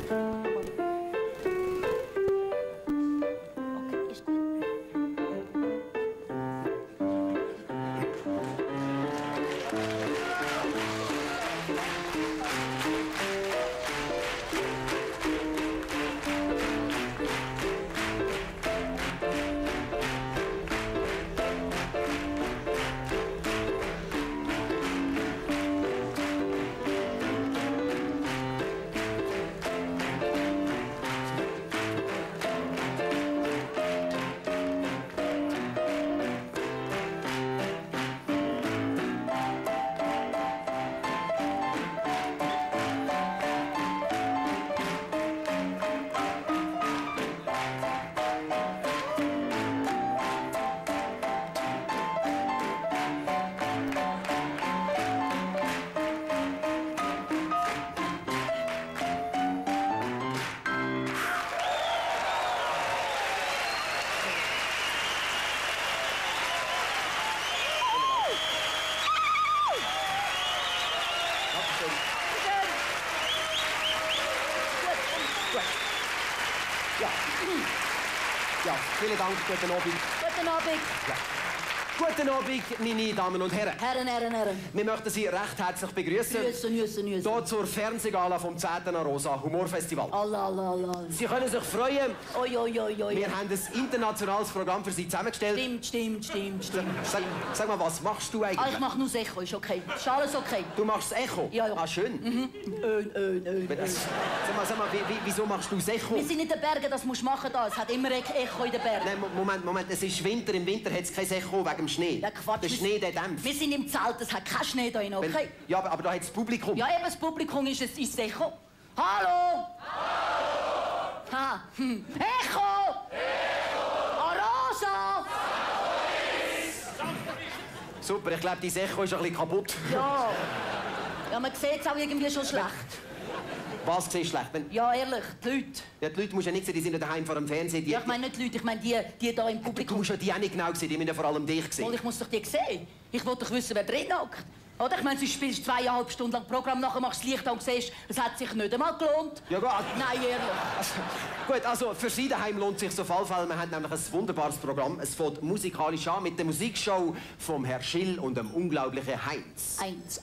Ja, vielen Dank. Guten Abend. Guten Abend. Ja. Guten Abend, meine Damen und Herren. Herren. Wir möchten Sie recht herzlich begrüßen. Grüßen. Hier zur Fernsehgala vom 10. Arosa Humorfestival. Allah. Sie können sich freuen. Oi. Wir haben ein internationales Programm für Sie zusammengestellt. Stimmt. Sag mal, was machst du eigentlich? Ich mach nur das Echo, ist okay. Ist alles okay. Du machst das Echo? Ja. Ah, schön. Sag mal, wieso machst du das Echo? Wir sind in den Bergen, das musst du machen da. Es hat immer Echo in den Bergen. Nein, Moment, es ist Winter. Im Winter hat es kein Echo wegen dem Schnee. Ja, Quatsch. Der Schnee, der dämpft. Wir sind im Zelt, es hat keinen Schnee da drin, okay? Ja, aber da hat das Publikum. Ja, eben, das Publikum ist das Echo. Hallo! Ha. Echo! Arosa! Super, ich glaube, dein Echo ist ein bisschen kaputt. Ja, man sieht es auch irgendwie schon schlecht. Was siehst du schlecht? Ja, ehrlich, die Leute. Ja, die Leute musst du ja nicht sehen, die sind ja daheim vor dem Fernsehen. Ja, ich meine nicht die Leute, ich meine die da im Publikum. Du musst ja die auch nicht genau sehen, die müssen ja vor allem dich sehen. Mal, ich muss doch die sehen. Ich wollte doch wissen, wer drin hockt. Oder? Ich meine, du spielst 2,5 Stunden lang Programm, nachher machst du das Licht an und siehst, es hat sich nicht einmal gelohnt. Ja, gut. Nein, ehrlich. Gut, also für Sie daheim lohnt sich auf jeden Fall. Wir haben nämlich ein wunderbares Programm. Es fängt musikalisch an mit der Musikshow vom Herr Schill und dem unglaublichen Heinz. Eins.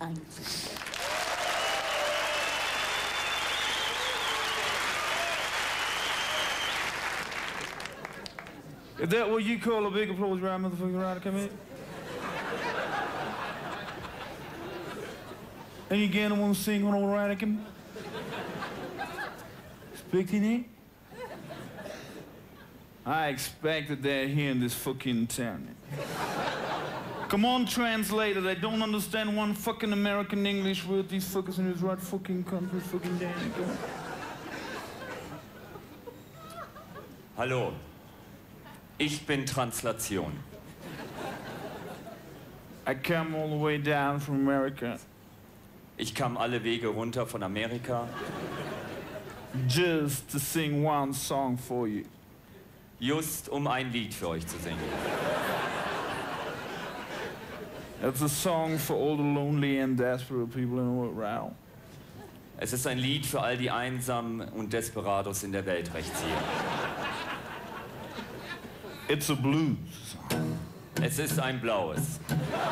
Is that what you call a big applause round, motherfucking rider? Come in. And you again want to sing on all right, again? Speaking it? I expected that here in this fucking town. Come on, translator, they don't understand one fucking American English word. These fuckers in this right fucking country, fucking damn. Hallo, ich bin Translation. I come all the way down from America. Ich kam alle Wege runter von Amerika. Just to sing one song for you. Just ein Lied für euch zu singen. It's a song for all the lonely and desperate people in the world around. Es ist ein Lied für all die Einsamen und Desperados in der Welt rechts hier. It's a blues song. Es ist ein blaues.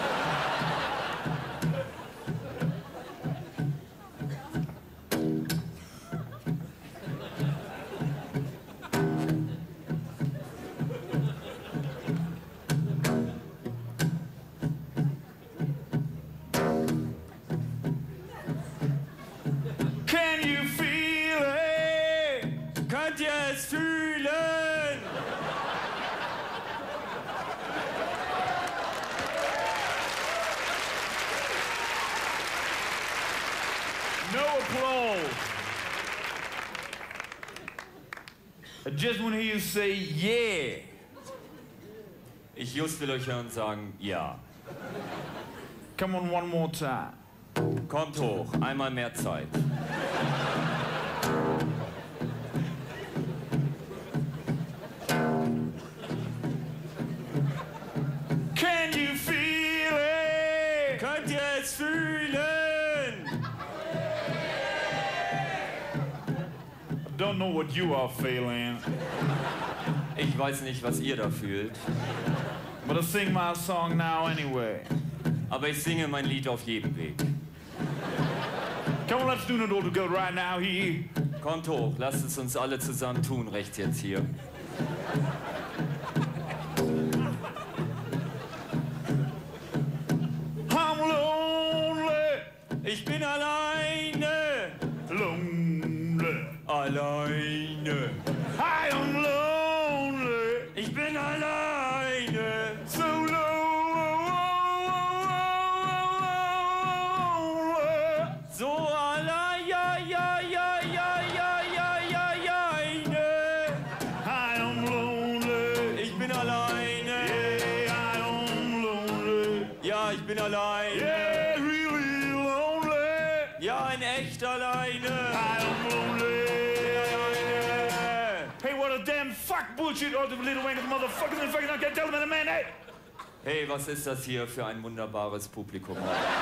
Can you feel it? Könnt ihr es fühlen? No applause. I just want to hear you say yeah. Ich just will euch hören sagen, ja. Come on, one more time. Kommt hoch, einmal mehr Zeit. Can you feel it? Könnt ihr es fühlen? don't know what you are feeling. Ich weiß nicht, was ihr da fühlt. But I sing my song now anyway. Aber ich singe mein Lied auf jedem Weg. Come on, let's do it all together right now here. Kommt hoch, lasst es uns alle zusammen tun, rechts jetzt hier. I'm lonely, Ich bin alleine, lonely. alleine. I am lonely, Ich bin alleine, so lonely. so allein, ja, ja, ja, ja, ja, ja, ja, ja, eine. I am lonely, Ich bin alleine, yeah, I am lonely. ja, ich bin alleine. Yeah, really lonely. Ja, in echt alleine. I am lonely. Alleine. Hey, what a damn fuck bullshit, all the little wank motherfuckers and fucking I can't tell them in a man, hey! Hey, was ist das hier für ein wunderbares Publikum?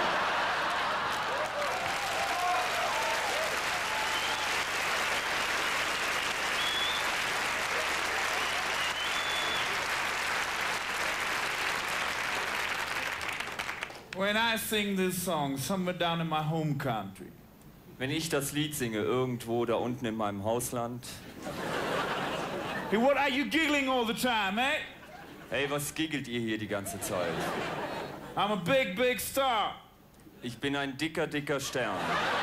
When I sing this song somewhere down in my home country, Wenn ich das Lied singe, irgendwo da unten in meinem Hausland. hey, what are you giggling all the time, eh? Hey, was giggelt ihr hier die ganze Zeit? I'm a big, big star. Ich bin ein dicker, dicker Stern.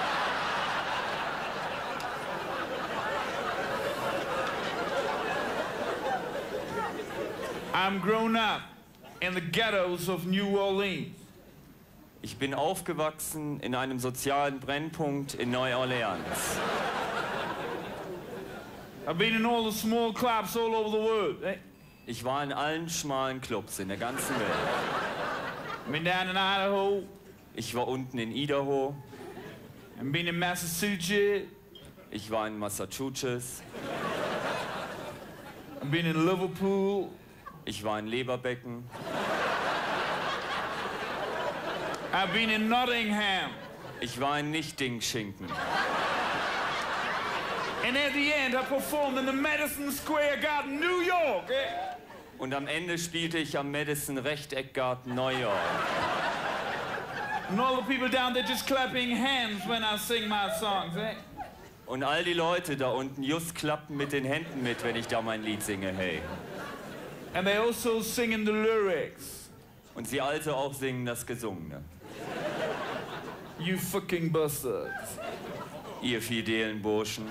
I'm grown up in the ghettos of New Orleans. Ich bin aufgewachsen in einem sozialen Brennpunkt in Neu-Orleans. I've been in all the small clubs all over the world, eh? Ich war in allen schmalen Clubs in der ganzen Welt. I've been down in Idaho, Ich war unten in Idaho. I've been in Massachusetts, Ich war in Massachusetts. I've been in Liverpool, Ich war in Leberbecken. I've been in Nottingham. Ich war in Nichtdingschinken. And at the end, I performed in the Madison Square Garden, New York. Eh? Und am Ende spielte ich am Madison Rechteckgarten New York. And all the people down there just clapping hands when I sing my songs. Eh? Und all die Leute da unten just klappen mit den Händen mit, wenn ich da mein Lied singe, hey. And they also singing the lyrics. Und sie also auch singen das Gesungene. You fucking bastards. Ihr fidelen Burschen.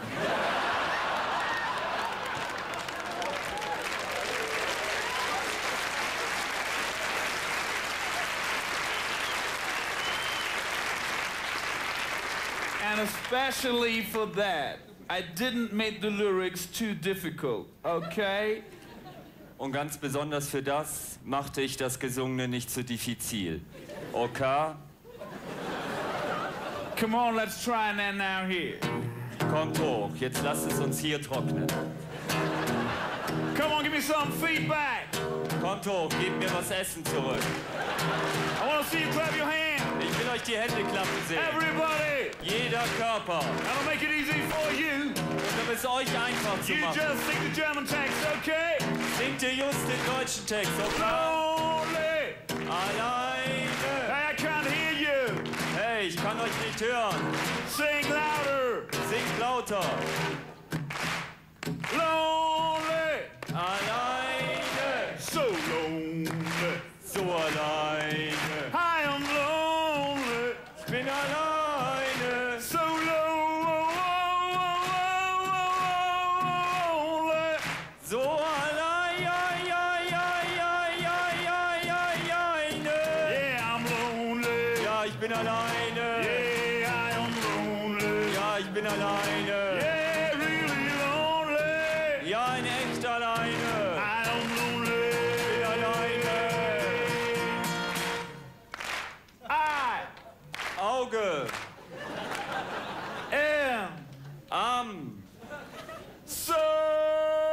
And especially for that, I didn't make the lyrics too difficult, okay? Und ganz besonders für das machte ich das Gesungene nicht zu diffizil. Okay? Come on, let's try that now here. Kommt hoch, jetzt lasst es uns hier trocknen. Come on, give me some feedback. Kommt hoch, gebt mir was Essen zurück. I want to see you clap your hands. Ich will euch die Hände klappen sehen. Everybody. Jeder Körper. That'll make it easy for you. Und um es euch einfach zu You machen, just sing the German text, okay? singt ihr just den deutschen Text. Okay? Lonely. Alleine. Hey, I can't hear you. Hey, ich kann euch nicht hören. Sing louder. Singt lauter. Lonely. Alleine. So lonely. So alleine. I am lonely. Ich bin alleine. So lonely. So allein. Ja, ja, ja, ja, ja, ja, ja, ja, ne. Yeah, I'm lonely. Ja, ich bin alleine. Yeah, I am lonely. Ja, ich bin alleine. Yeah, really lonely. Ja, in echt alleine. I am lonely. Bin alleine. I Auge. am Am. so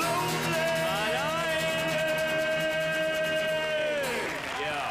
Ja.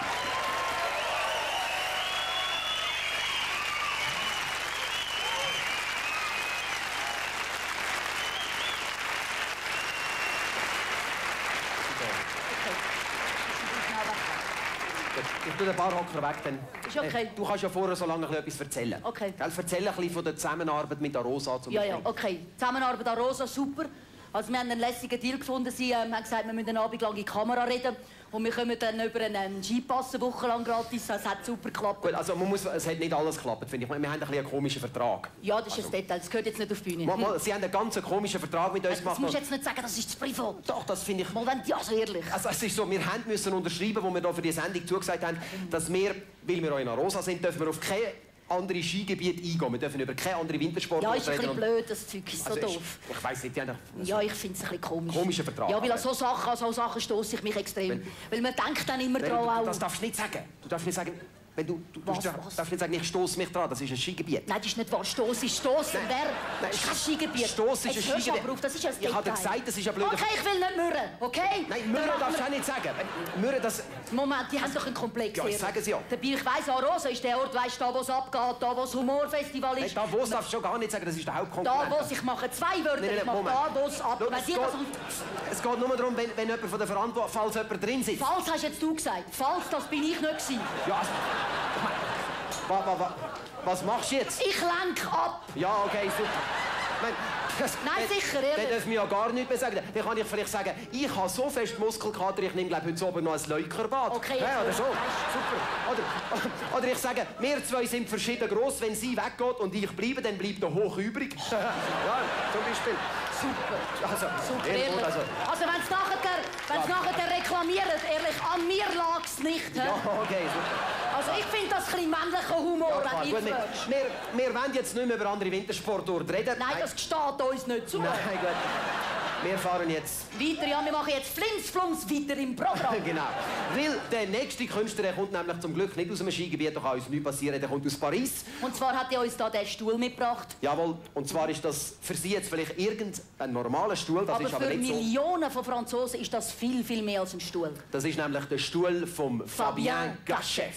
Ich tue den Barhocker weg, dann. Ist okay. Du kannst ja vorher so lange etwas erzählen. Okay. Gell, erzähl ein bisschen von der Zusammenarbeit mit Arosa zum Ja, Beispiel. ja, okay. Zusammenarbeit an Rosa, super. Also wir haben einen lässigen Deal gefunden. Sie haben gesagt, wir müssen einen Abend lang in die Kamera reden. Und wir kommen dann über einen Skipass eine Woche lang gratis. Das hat super geklappt. Gut, also es hat nicht alles geklappt, finde ich. Wir haben ein bisschen einen komischen Vertrag. Ja, das ist ein Detail. Das gehört jetzt nicht auf die Bühne. Sie haben einen ganz komischen Vertrag mit uns Das gemacht. musst du jetzt nicht sagen, das ist zu privat. Doch, das finde ich... Mal wenn, ja, so ehrlich. Also es ist so, wir müssen unterschreiben, wo wir da für die Sendung zugesagt haben, dass wir, weil wir auch in Arosa sind, dürfen wir auf kein anderes Skigebiet eingehen. Wir dürfen über keine andere Wintersportart Ja, ist ein reden. bisschen blöd, das Zeug ist so Also doof. Ich weiss nicht, die haben Ja, ich finde es ein bisschen komisch. Komischer Vertrag. Ja, weil an so Sachen stoße ich mich extrem. Weil man denkt dann immer dran auch... Das darfst du nicht sagen. Du darfst nicht sagen, wenn du Was? darfst nicht sagen, ich stoße mich dran, das ist ein Skigebiet. Nein, das ist nicht wahr. Stoss ist Stossen. Nein, Das ist kein Skigebiet. Stoss ist ein Jetzt hörst du Skigebiet. aber auf, das ist ein Ich habe dir Detail. gesagt, das ist ein blöder... Okay, ich will nicht mürren, okay? Nein, Mürren Dann darfst du machen auch nicht sagen. Mürren, das... wir- Moment, die haben doch einen Komplex. Ja, ich hier. sage es ja. Dabei, ich weiss, Arosa ist der Ort, weißt du, da wo es abgeht, da wo das Humorfestival Nein, ist. da wo darfst du schon gar nicht sagen, das ist der Da Hauptkonkurrent. wo ich mache zwei Wörter, Nein, ich mache Moment. da wo es ab. Schau, Weiss jeder, es geht nur darum, wenn jemand von der Verantwortung, falls jemand drin sitzt. Falls hast jetzt du gesagt. Falls, das bin ich nicht gewesen. Ja, also, ich meine, was machst du jetzt? Ich lenke ab. Ja, okay, super. Nein, sicher, ehrlich. Dann dürfen wir ja gar nichts mehr sagen. Dann kann ich vielleicht sagen, ich habe so fest Muskelkater, ich nehme glaube heute Abend noch ein Leukerbad. Okay, ja, oder jetzt so. Super. Oder ich sage, wir zwei sind verschieden gross. Wenn sie weggeht und ich bleibe, dann bleibt der Hoch übrig. Ja, zum Beispiel. Super. Also, Super, irgendwo, ehrlich. Also wenn es nachher reklamieren, ehrlich, an mir lag es nicht. He? Ja, okay, super. Also ich finde das ein bisschen männlicher Humor, Ja, klar. wenn Gut, du fragst. wir wollen jetzt nicht mehr über andere Wintersportarten reden. Nein, das steht uns nicht zu. Nein, gut. Wir fahren jetzt... Weiter, ja, wir machen jetzt Flimsflums weiter im Programm. Genau. Weil der nächste Künstler, der kommt nämlich zum Glück nicht aus einem Skigebiet, da kann uns nichts passieren, der kommt aus Paris. Und zwar hat er uns da den Stuhl mitgebracht. Jawohl, und zwar ist das für Sie jetzt vielleicht irgendein normaler Stuhl, das Aber ist aber für nicht so. Millionen von Franzosen ist das viel, viel mehr als ein Stuhl. Das ist nämlich der Stuhl vom Fabien Fabien Gachef.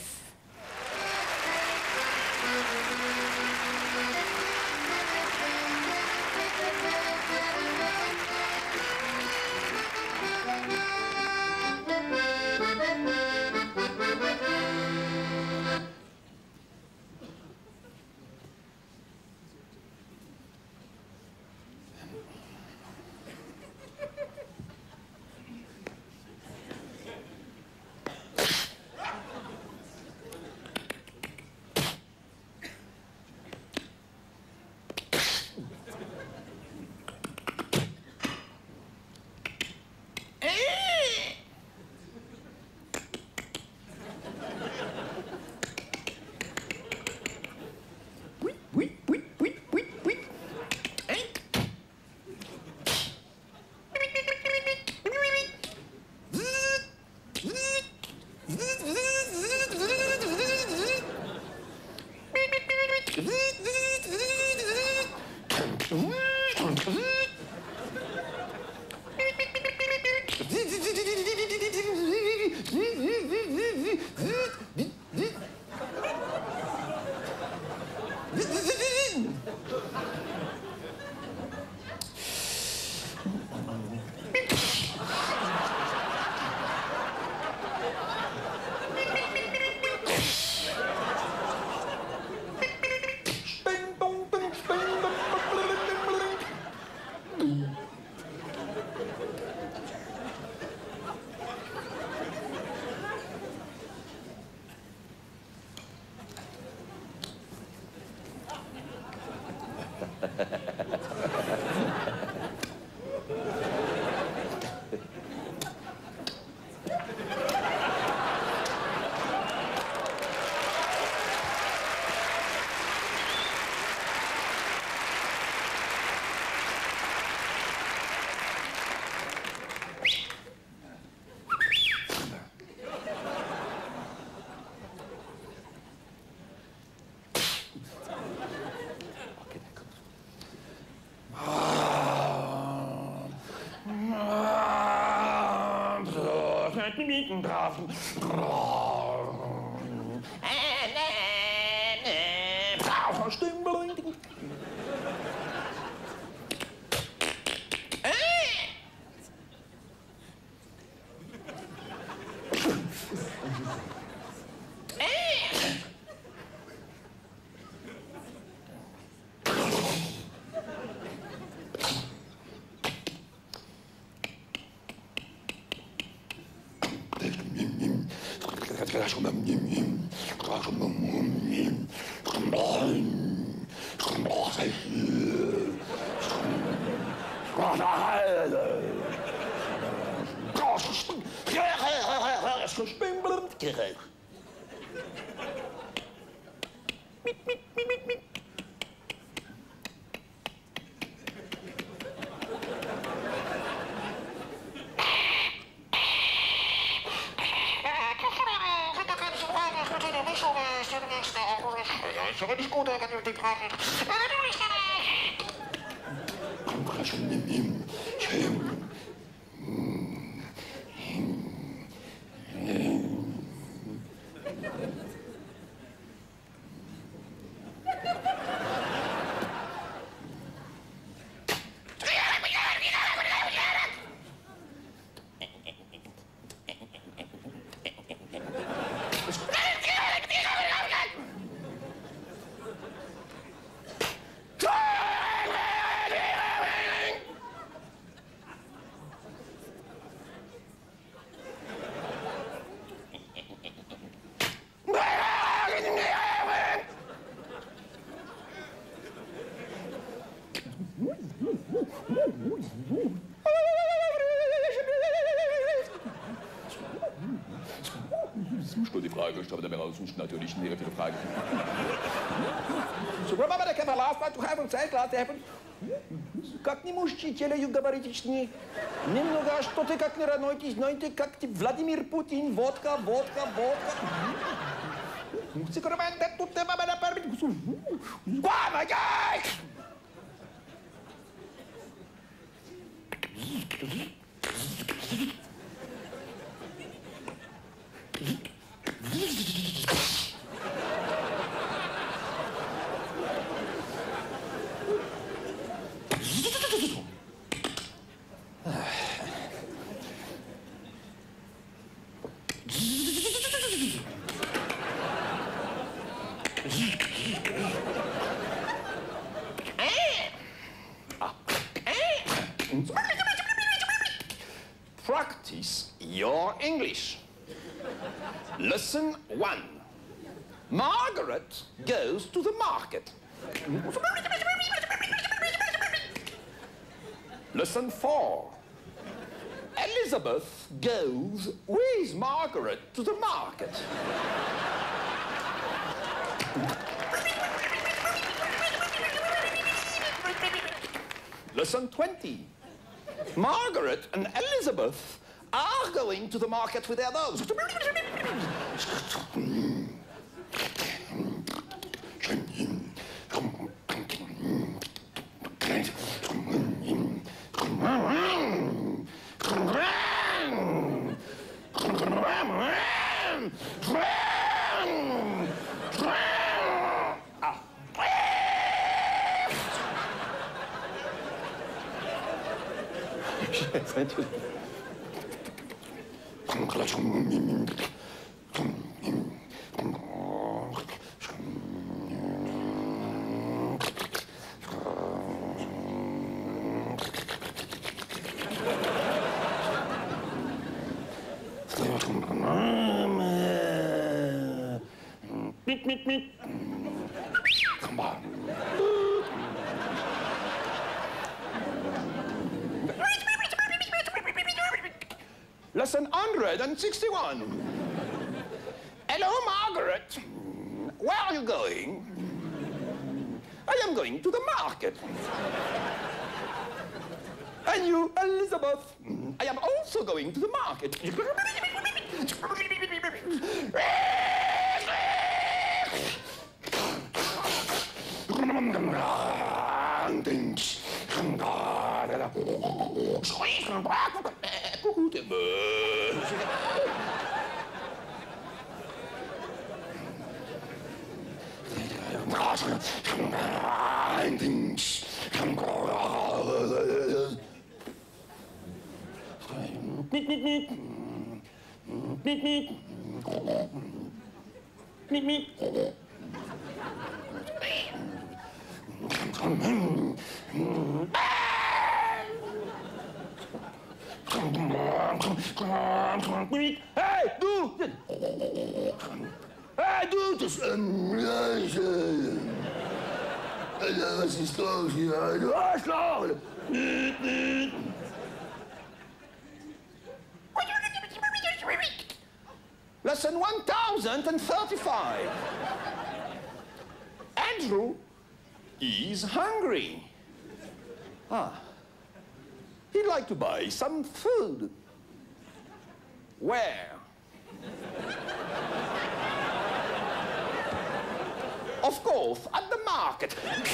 Die Frage, ich habe dabei raus natürlich eine negative Frage. So, remember the last one to have on side, last happen. Как не мужчины говорите, что немного что-то как не ранойтесь, знаете, как Владимир Путин, водка, водка, водка. Сикроманте тут те мама на пармит. Гуамагай! Practice your English. Lesson 1. Margaret goes to the market. Lesson 4. Elizabeth goes with Margaret to the market. Lesson 20. Margaret and Elizabeth are going to the market with their dogs. Come on. Lesson 161. Hello, Margaret. Where are you going? I am going to the market. And you, Elizabeth? I am also going to the market. Kuckuck. Hey, du! Hey, du! Das, was ist los hier? Du Arschloch! Lesson 1035. Andrew is hungry. He'd like to buy some food. Where? Of course, at the market.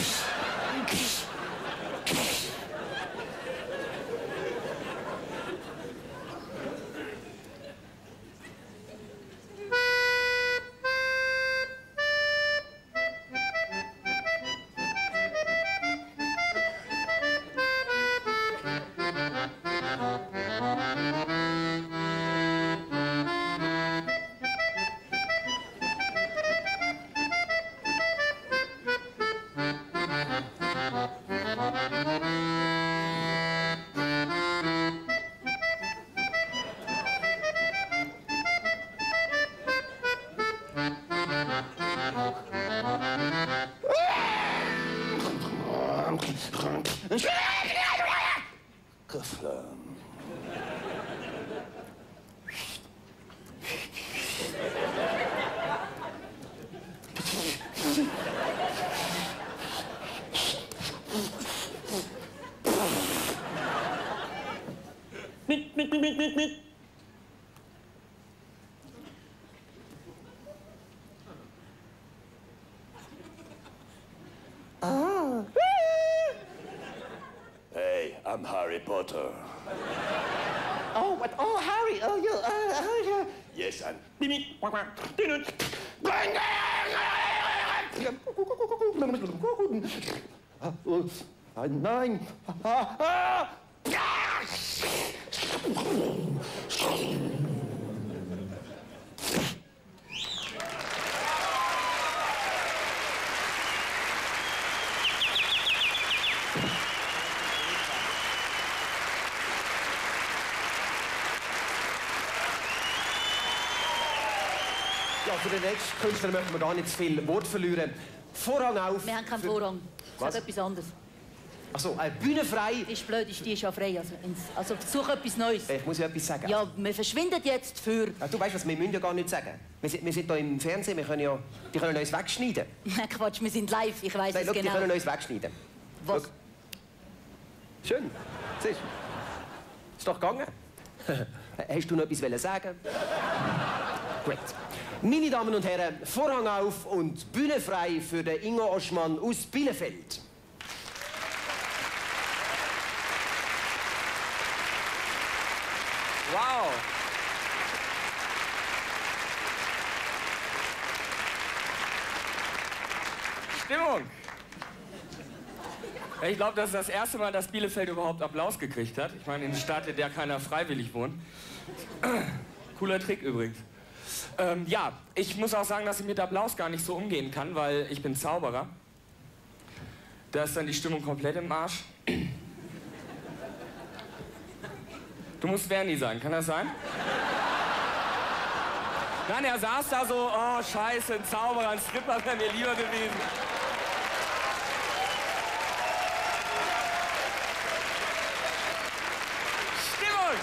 Hey, I'm Harry Potter. Oh, what? Oh, Harry. Oh, you. Yeah. Yes, I'm. Nein. Ja, für den nächsten Künstler möchten wir gar nicht zu viel Wort verlieren. Vorhang auf. Wir haben keinen Vorhang. Das ist etwas anderes. Ach so, Bühne frei. Ist blöd, die ist ja frei. Also such etwas Neues. Ich muss ja etwas sagen. Ja, wir verschwinden jetzt für... Ja, du weißt was, wir müssen ja gar nichts sagen. Wir sind hier im Fernsehen, wir können ja... Die können uns wegschneiden. Quatsch, wir sind live, ich weiss es Nein, genau. Die können uns wegschneiden. Was? Schau. Schön. Siehst du? Ist doch gegangen. Hast du noch etwas sagen? Gut. Meine Damen und Herren, Vorhang auf und Bühne frei für den Ingo Oschmann aus Bielefeld. Wow! Stimmung! Ich glaube, das ist das erste Mal, dass Bielefeld überhaupt Applaus gekriegt hat. Ich meine, in einer Stadt, in der keiner freiwillig wohnt. Cooler Trick übrigens. Ja, ich muss auch sagen, dass ich mit Applaus gar nicht so umgehen kann, weil ich bin Zauberer. Da ist dann die Stimmung komplett im Arsch. Du musst Verni sein, kann das sein? Nein, er saß da so, oh scheiße, ein Zauberer, ein Stripper wäre mir lieber gewesen. Stimmung!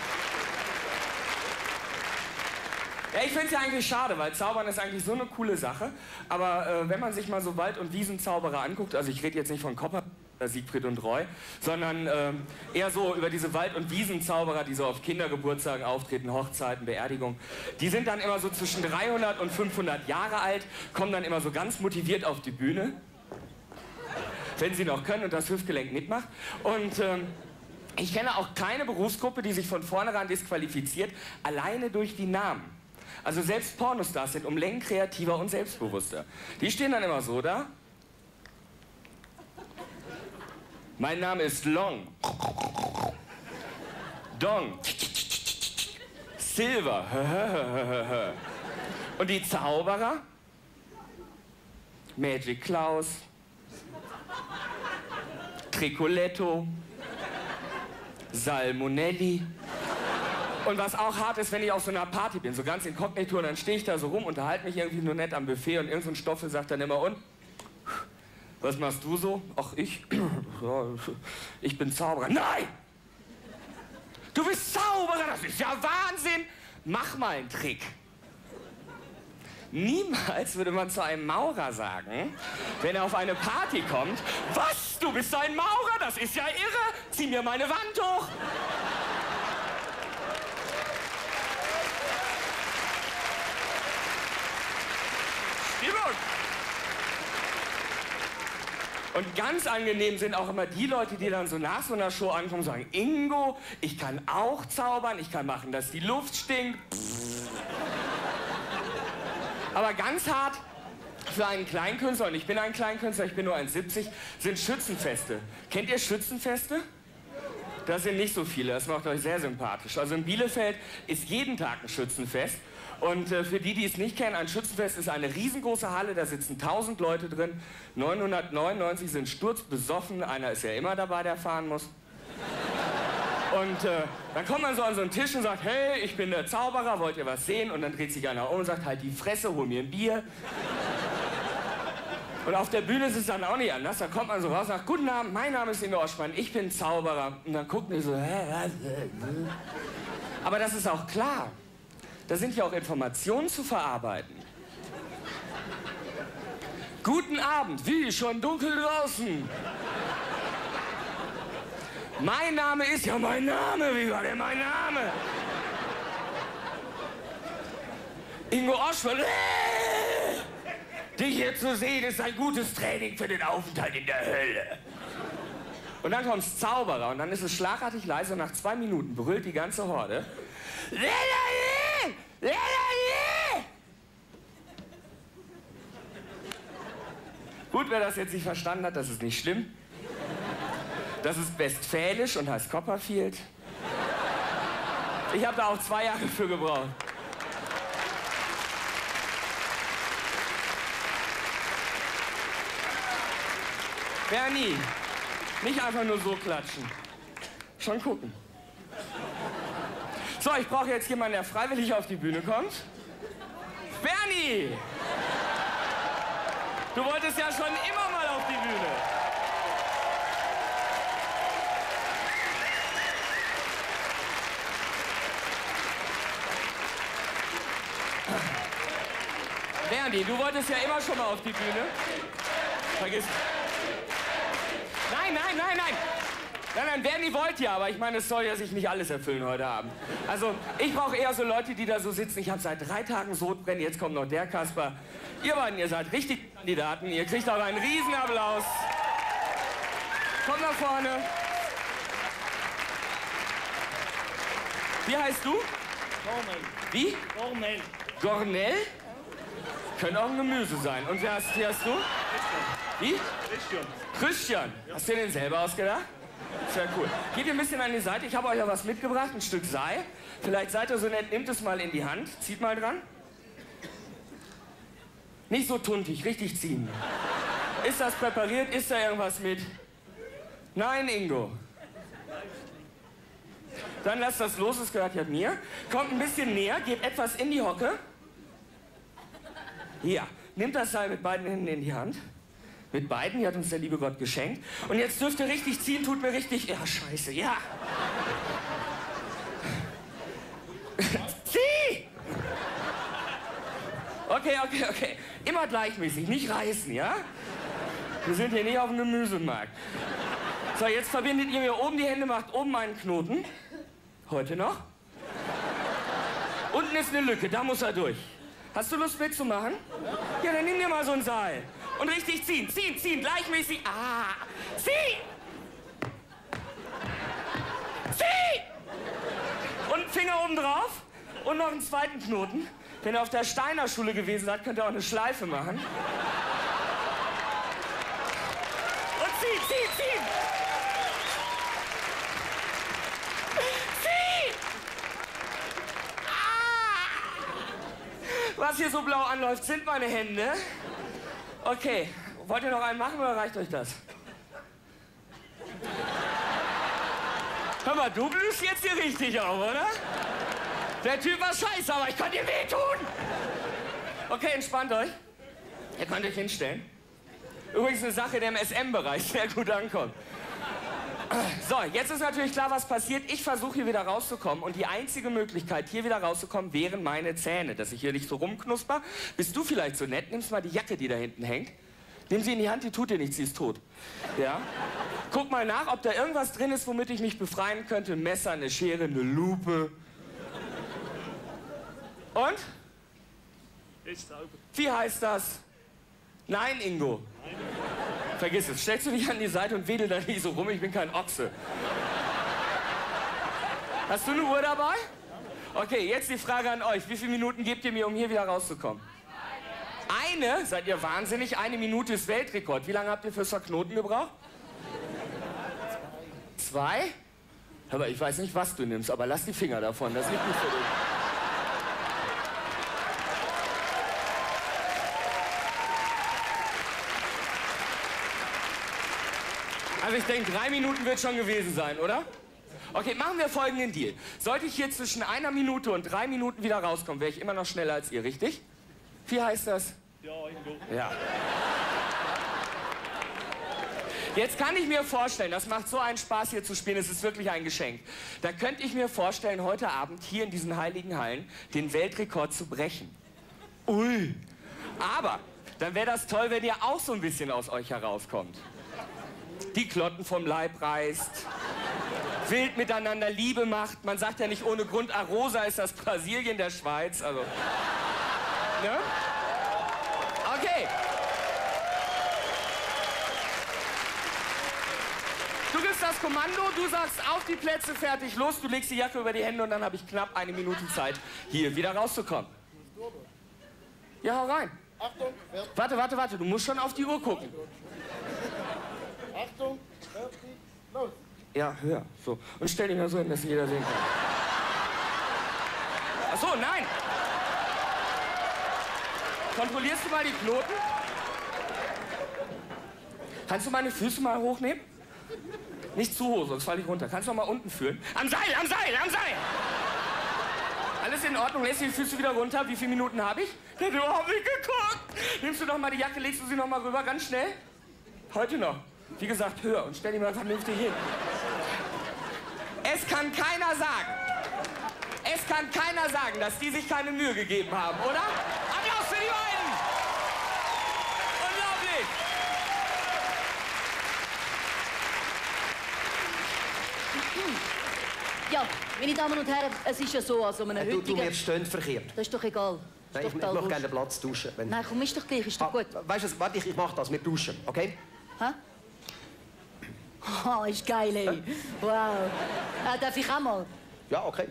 Ja, ich finde es ja eigentlich schade, weil Zaubern ist eigentlich so eine coole Sache. Aber wenn man sich mal so Wald- und Wiesenzauberer anguckt, also ich rede jetzt nicht von Kopper, Siegfried und Roy, sondern eher so über diese Wald- und Wiesenzauberer, die so auf Kindergeburtstagen auftreten, Hochzeiten, Beerdigungen. Die sind dann immer so zwischen 300 und 500 Jahre alt, kommen dann immer so ganz motiviert auf die Bühne, wenn sie noch können und das Hüftgelenk mitmacht. Und Ich kenne auch keine Berufsgruppe, die sich von vornherein disqualifiziert, alleine durch die Namen. Also selbst Pornostars sind um Längen kreativer und selbstbewusster. Die stehen dann immer so da. Mein Name ist Long. Dong. Silver. Und die Zauberer? Magic Klaus. Tricoletto. Salmonelli. Und was auch hart ist, wenn ich auf so einer Party bin, so ganz inkognito, und dann stehe ich da so rum, unterhalte mich irgendwie nur nett am Buffet und irgend so ein Stoffel sagt dann immer, und? Was machst du so? Ach, ich? Ja, ich bin Zauberer. Nein! Du bist Zauberer, das ist ja Wahnsinn! Mach mal einen Trick. Niemals würde man zu einem Maurer sagen, wenn er auf eine Party kommt, was, du bist ein Maurer, das ist ja irre, zieh mir meine Wand hoch. Stimmung. Und ganz angenehm sind auch immer die Leute, die dann so nach so einer Show ankommen und sagen, Ingo, ich kann auch zaubern, ich kann machen, dass die Luft stinkt. Aber ganz hart für einen Kleinkünstler, und ich bin ein Kleinkünstler, ich bin nur 1,70, sind Schützenfeste. Kennt ihr Schützenfeste? Das sind nicht so viele, das macht euch sehr sympathisch. Also in Bielefeld ist jeden Tag ein Schützenfest. Und für die, die es nicht kennen, ein Schützenfest ist eine riesengroße Halle, da sitzen 1000 Leute drin, 999 sind sturzbesoffen, einer ist ja immer dabei, der fahren muss. Und dann kommt man so an so einen Tisch und sagt, hey, ich bin der Zauberer, wollt ihr was sehen? Und dann dreht sich einer um und sagt, halt die Fresse, hol mir ein Bier. Und auf der Bühne ist es dann auch nicht anders. Da kommt man so raus und sagt, guten Abend, mein Name ist Ingo Oschmann, ich bin Zauberer. Und dann gucken die so, aber das ist auch klar. Da sind ja auch Informationen zu verarbeiten. Guten Abend, wie, schon dunkel draußen? Mein Name ist, ja mein Name, wie war denn mein Name? Ingo Oschmann. Dich hier zu sehen ist ein gutes Training für den Aufenthalt in der Hölle. Und dann kommt's Zauberer und dann ist es schlagartig leise und nach 2 Minuten brüllt die ganze Horde. Gut, wer das jetzt nicht verstanden hat, das ist nicht schlimm. Das ist westfälisch und heißt Copperfield. Ich habe da auch 2 Jahre für gebraucht. Bernie, nicht einfach nur so klatschen. Schon gucken. So, ich brauche jetzt jemanden, der freiwillig auf die Bühne kommt. Bernie! Du wolltest ja schon immer mal auf die Bühne. Bernie, du wolltest ja immer schon mal auf die Bühne. Vergiss. Nein, nein, nein, nein. Nein, nein, Bernie wollte ja, aber ich meine, es soll ja sich nicht alles erfüllen heute Abend. Also, ich brauche eher so Leute, die da so sitzen. Ich habe seit 3 Tagen Sodbrennen, jetzt kommt noch der Kasper. Ihr beiden, ihr seid richtig Kandidaten. Ihr kriegt auch einen Riesenapplaus. Komm nach vorne. Wie heißt du? Gormel. Wie? Gormel. Gornell? Könnte auch ein Gemüse sein. Und wie hast du? Wie? Christian. Christian. Hast du den selber ausgedacht? Sehr cool. Geht ihr ein bisschen an die Seite. Ich habe euch ja was mitgebracht, ein Stück Seil. Vielleicht seid ihr so nett, nehmt es mal in die Hand. Zieht mal dran. Nicht so tuntig, richtig ziehen. Ist das präpariert? Ist da irgendwas mit? Nein, Ingo. Dann lasst das los, es gehört ja mir. Kommt ein bisschen näher, geht etwas in die Hocke. Ja, nimmt das Seil mit beiden Händen in die Hand. Mit beiden, die hat uns der liebe Gott geschenkt. Und jetzt dürft ihr richtig ziehen, tut mir richtig... Ja, scheiße, ja. Zieh! Okay, okay, okay. Immer gleichmäßig, nicht reißen, ja? Wir sind hier nicht auf dem Gemüsemarkt. So, jetzt verbindet ihr mir oben die Hände, macht oben einen Knoten. Heute noch. Unten ist eine Lücke, da muss er durch. Hast du Lust mitzumachen? Ja, dann nimm dir mal so ein Seil. Und richtig ziehen, ziehen, ziehen, gleichmäßig. Ah, zieh! Finger oben drauf und noch einen zweiten Knoten. Wenn er auf der Steiner Schule gewesen seid, könnt ihr auch eine Schleife machen. Und ziehen, ziehen, ziehen! Ziehen! Ah! Was hier so blau anläuft, sind meine Hände. Okay, wollt ihr noch einen machen oder reicht euch das? Hör mal, du blühst jetzt hier richtig auf, oder? Der Typ war scheiße, aber ich kann dir wehtun. Okay, entspannt euch. Ihr könnt euch hinstellen. Übrigens eine Sache, der im SM-Bereich sehr gut ankommt. So, jetzt ist natürlich klar, was passiert. Ich versuche hier wieder rauszukommen und die einzige Möglichkeit, hier wieder rauszukommen, wären meine Zähne. Dass ich hier nicht so rumknusper. Bist du vielleicht so nett? Nimmst mal die Jacke, die da hinten hängt. Nimm sie in die Hand, die tut dir nichts, sie ist tot. Ja? Guck mal nach, ob da irgendwas drin ist, womit ich mich befreien könnte. Ein Messer, eine Schere, eine Lupe. Und? Ist sauber. Wie heißt das? Nein, Ingo. Nein. Vergiss es. Stellst du dich an die Seite und wedel da nicht so rum, ich bin kein Ochse. Hast du eine Uhr dabei? Okay, jetzt die Frage an euch. Wie viele Minuten gebt ihr mir, um hier wieder rauszukommen? Eine? Seid ihr wahnsinnig? 1 Minute ist Weltrekord. Wie lange habt ihr fürs Verknoten gebraucht? 2? Aber ich weiß nicht, was du nimmst, aber lass die Finger davon. Das ist nicht gut für dich. Also ich denke, 3 Minuten wird schon gewesen sein, oder? Okay, machen wir folgenden Deal. Sollte ich hier zwischen 1 Minute und 3 Minuten wieder rauskommen, wäre ich immer noch schneller als ihr, richtig? Wie heißt das? Ja, irgendwo. Ja. Jetzt kann ich mir vorstellen, das macht so einen Spaß hier zu spielen, es ist wirklich ein Geschenk. Da könnte ich mir vorstellen, heute Abend hier in diesen heiligen Hallen den Weltrekord zu brechen. Ui. Aber dann wäre das toll, wenn ihr auch so ein bisschen aus euch herauskommt. Die Klotten vom Leib reißt, wild miteinander Liebe macht. Man sagt ja nicht ohne Grund, Arosa ist das Brasilien der Schweiz. Also, ne? Okay. Du gibst das Kommando, du sagst auf die Plätze, fertig, los. Du legst die Jacke über die Hände und dann habe ich knapp 1 Minute Zeit, hier wieder rauszukommen. Ja, hau rein. Achtung, Warte, du musst schon auf die Uhr gucken. Achtung, fertig, los. Ja, hör. So. Und stell dich mal so hin, dass jeder sehen kann. Ach so, nein. Kontrollierst du mal die Knoten? Kannst du meine Füße mal hochnehmen? Nicht zu hoch, sonst falle ich runter. Kannst du noch mal unten fühlen? Am Seil, am Seil, am Seil! Alles in Ordnung, lässt die Füße wieder runter. Wie viele Minuten habe ich? Der hat überhaupt nicht geguckt. Nimmst du noch mal die Jacke, legst du sie noch mal rüber, ganz schnell? Heute noch. Wie gesagt, höher und stell dich mal vernünftig hin. Es kann keiner sagen, dass die sich keine Mühe gegeben haben, oder? Applaus für die beiden! Unglaublich! Ja, meine Damen und Herren, es ist ja so, also einem Du heutigen... mir stehen verkehrt. Das ist doch egal. Nein, ich möchte gerne den Platz tauschen. Wenn... Nein, komm, ist doch gleich, ist doch gut. Weißt du, warte, ich mache das, wir tauschen, okay? Hä? Oh, ist geil, ey. Wow. Darf ich auch mal? Ja, okay.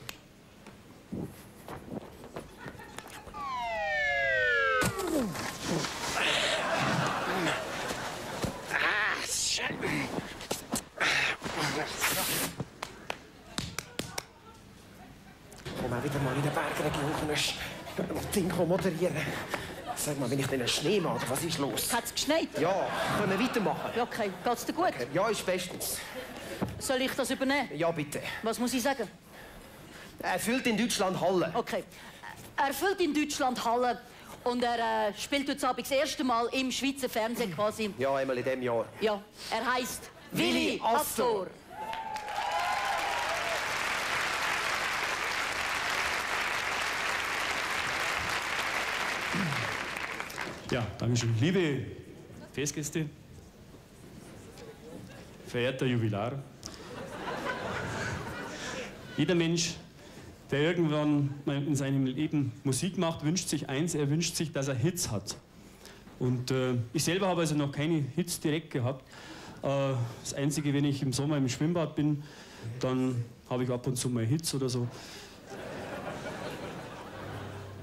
Komm mal wieder mal in der Bergregion, kommst das Ding moderieren. Sag mal, bin ich denn ein Schneemann oder was ist los? Hat's geschneit? Ja, können wir weitermachen? Ja, okay. Geht's dir gut? Okay. Ja, ist bestens. Soll ich das übernehmen? Ja, bitte. Was muss ich sagen? Er füllt in Deutschland Halle. Okay. Er füllt in Deutschland Halle und er spielt heute Abend das erste Mal im Schweizer Fernsehen quasi. Ja, einmal in diesem Jahr. Ja, er heißt Willi Astor. Ja, danke schön. Liebe Festgäste, verehrter Jubilar, jeder Mensch, der irgendwann mal in seinem Leben Musik macht, wünscht sich eins, er wünscht sich, dass er Hits hat. Und ich selber habe also noch keine Hits direkt gehabt. Das Einzige, wenn ich im Sommer im Schwimmbad bin, dann habe ich ab und zu mal Hits oder so.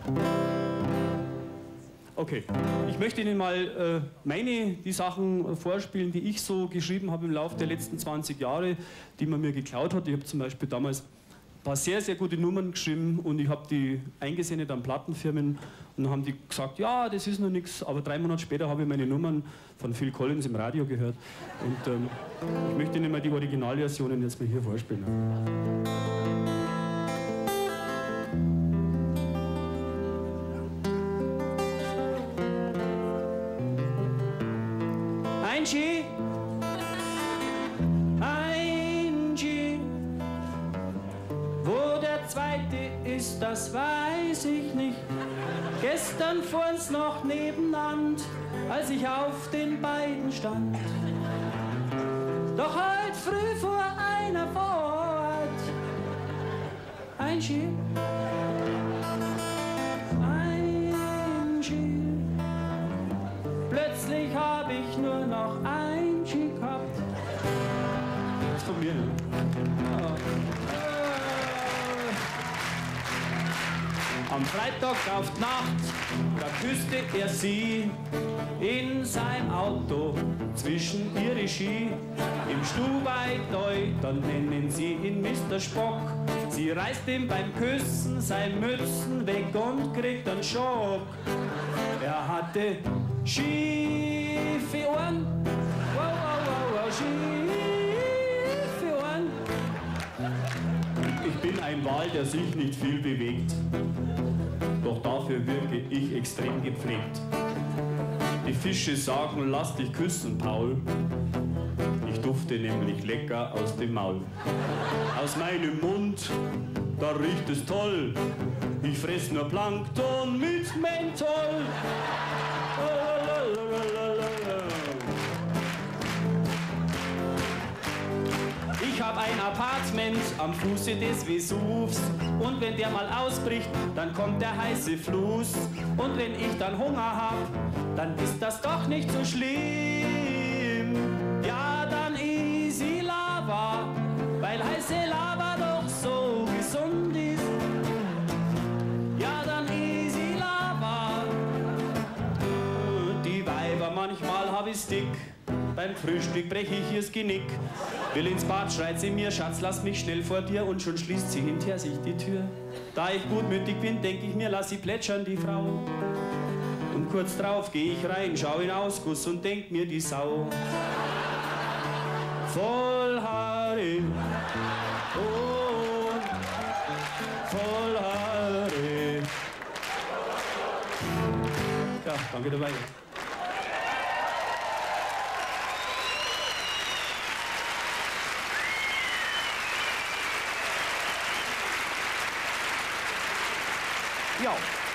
Okay, ich möchte Ihnen mal die Sachen vorspielen, die ich so geschrieben habe im Laufe der letzten 20 Jahre, die man mir geklaut hat. Ich habe zum Beispiel damals ein paar sehr, sehr gute Nummern geschrieben und ich habe die eingesendet an Plattenfirmen und dann haben die gesagt, ja, das ist noch nichts, aber 3 Monate später habe ich meine Nummern von Phil Collins im Radio gehört und ich möchte Ihnen mal die Originalversionen jetzt mal hier vorspielen. Angie, wo der zweite ist, das weiß ich nicht. Gestern fuhren's noch nebeneinander, als ich auf den beiden stand. Doch heute früh fuhr einer fort. Angie, plötzlich hab ich nur noch Angie gehabt. Das ist von mir, ne? Am Freitag auf die Nacht, da küsste er sie in seinem Auto zwischen ihre Ski. Im Stubai-Doi, dann nennen sie ihn Mr. Spock. Sie reißt ihm beim Küssen sein Mützen weg und kriegt einen Schock. Er hatte schiefe Ohren, wow, wow, wow, wow, schiefe Ohren. Ich bin ein Wal, der sich nicht viel bewegt, doch dafür wirke ich extrem gepflegt. Die Fische sagen, lass dich küssen, Paul. Ich dufte nämlich lecker aus dem Maul. Aus meinem Mund, da riecht es toll. Ich fress nur Plankton mit Menthol. Ich hab ein Apartment am Fuße des Vesuvs und wenn der mal ausbricht, dann kommt der heiße Fluss. Und wenn ich dann Hunger hab, dann ist das doch nicht so schlimm. Ja, dann easy Lava, weil heiße Lava doch so gesund ist. Ja, dann easy Lava. Die Weiber, manchmal hab ich's dick. Beim Frühstück brech ich ihr's Genick. Will ins Bad, schreit sie mir, Schatz, lass mich schnell vor dir. Und schon schließt sie hinter sich die Tür. Da ich gutmütig bin, denk ich mir, lass sie plätschern, die Frau. Und kurz drauf geh ich rein, schau in Ausguss und denk mir, die Sau. Voll Haare, oh, voll Haare. Ja, danke dabei. Ja.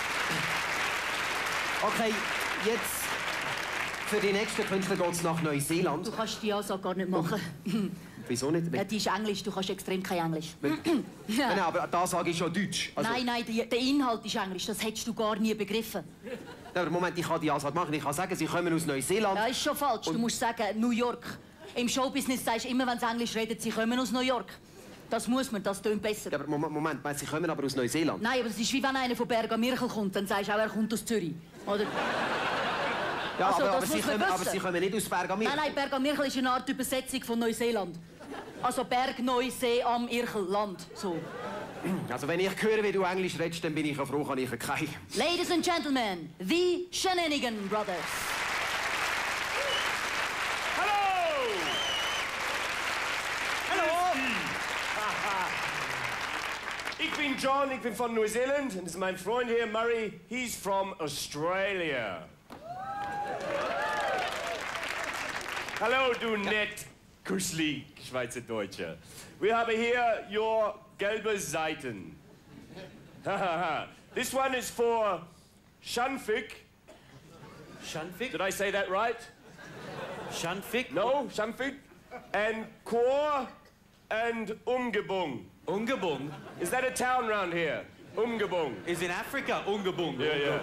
Okay, jetzt für die nächsten Künstler geht es nach Neuseeland. Du kannst die Ansage gar nicht machen. Wieso nicht? Die ist Englisch, du kannst extrem kein Englisch. Nein, aber die Ansage ist ja Deutsch. Also, Nein, der Inhalt ist Englisch, das hättest du gar nie begriffen. aber Moment, ich kann die Ansage machen. Ich kann sagen, sie kommen aus Neuseeland. Ja, ist schon falsch. Du musst sagen New York. Im Showbusiness sagst du immer, wenn sie Englisch reden, sie kommen aus New York. Das muss man, das tönt besser. Ja, aber Moment, sie kommen aber aus Neuseeland. Nein, aber es ist wie wenn einer von Bergamirchel kommt, dann sagst du auch, er kommt aus Zürich. Oder? Ja, Also, aber sie kommen nicht aus Bergamirchel. Nein, Bergamirchel ist eine Art Übersetzung von Neuseeland. Also Berg, Neusee am Irchel, Land. So. Also wenn ich höre, wie du Englisch redest, dann bin ich ja froh, kann ich kein. Ladies and Gentlemen, the Shenanigan Brothers. Ich bin John, ich bin von Neuseeland und das ist mein Freund hier, Murray. He's from Australia. Hallo, du nett, kuschelig Schweizerdeutscher. Wir haben hier your gelbe Seiten. This one is for Schanfig. Schanfig? Did I say that right? Schanfig? No, Schanfig. And Chor and Umgebung. Umgebung? Is that a town round here? Umgebung. Is in Africa, Umgebung. Yeah.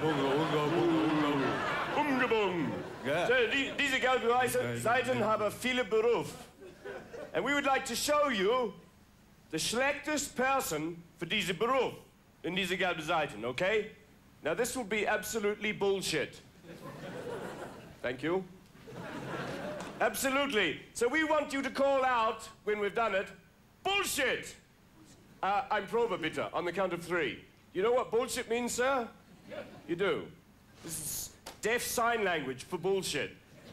Umgebung. Yeah. So, diese gelben Seiten haben viele Berufe. And we would like to show you the schlechtest person für diesen Beruf in diese gelben Seiten, okay? Now, this will be absolutely bullshit. Thank you. Absolutely. So we want you to call out, when we've done it, bullshit! I'm Probe, bitte, on the count of 3. You know what bullshit means, sir? You do. This is deaf sign language for bullshit.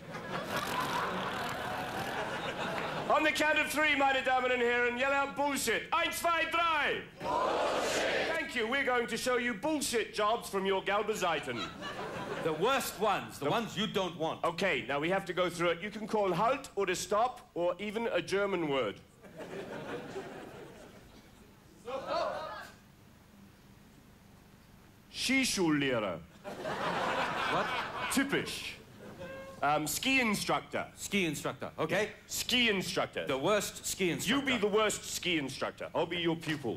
On the count of 3, meine Damen und Herren, yell out bullshit. 1, 2, 3. Bullshit! Thank you. We're going to show you bullshit jobs from your gelbe Seiten. The worst ones, the ones you don't want. Okay, now we have to go through it. You can call halt or to stop, or even a German word. Skischullehrer. What? Typisch. Ski instructor. Ski instructor, okay? Ski instructor. The worst ski instructor. You be the worst ski instructor. I'll be your pupil.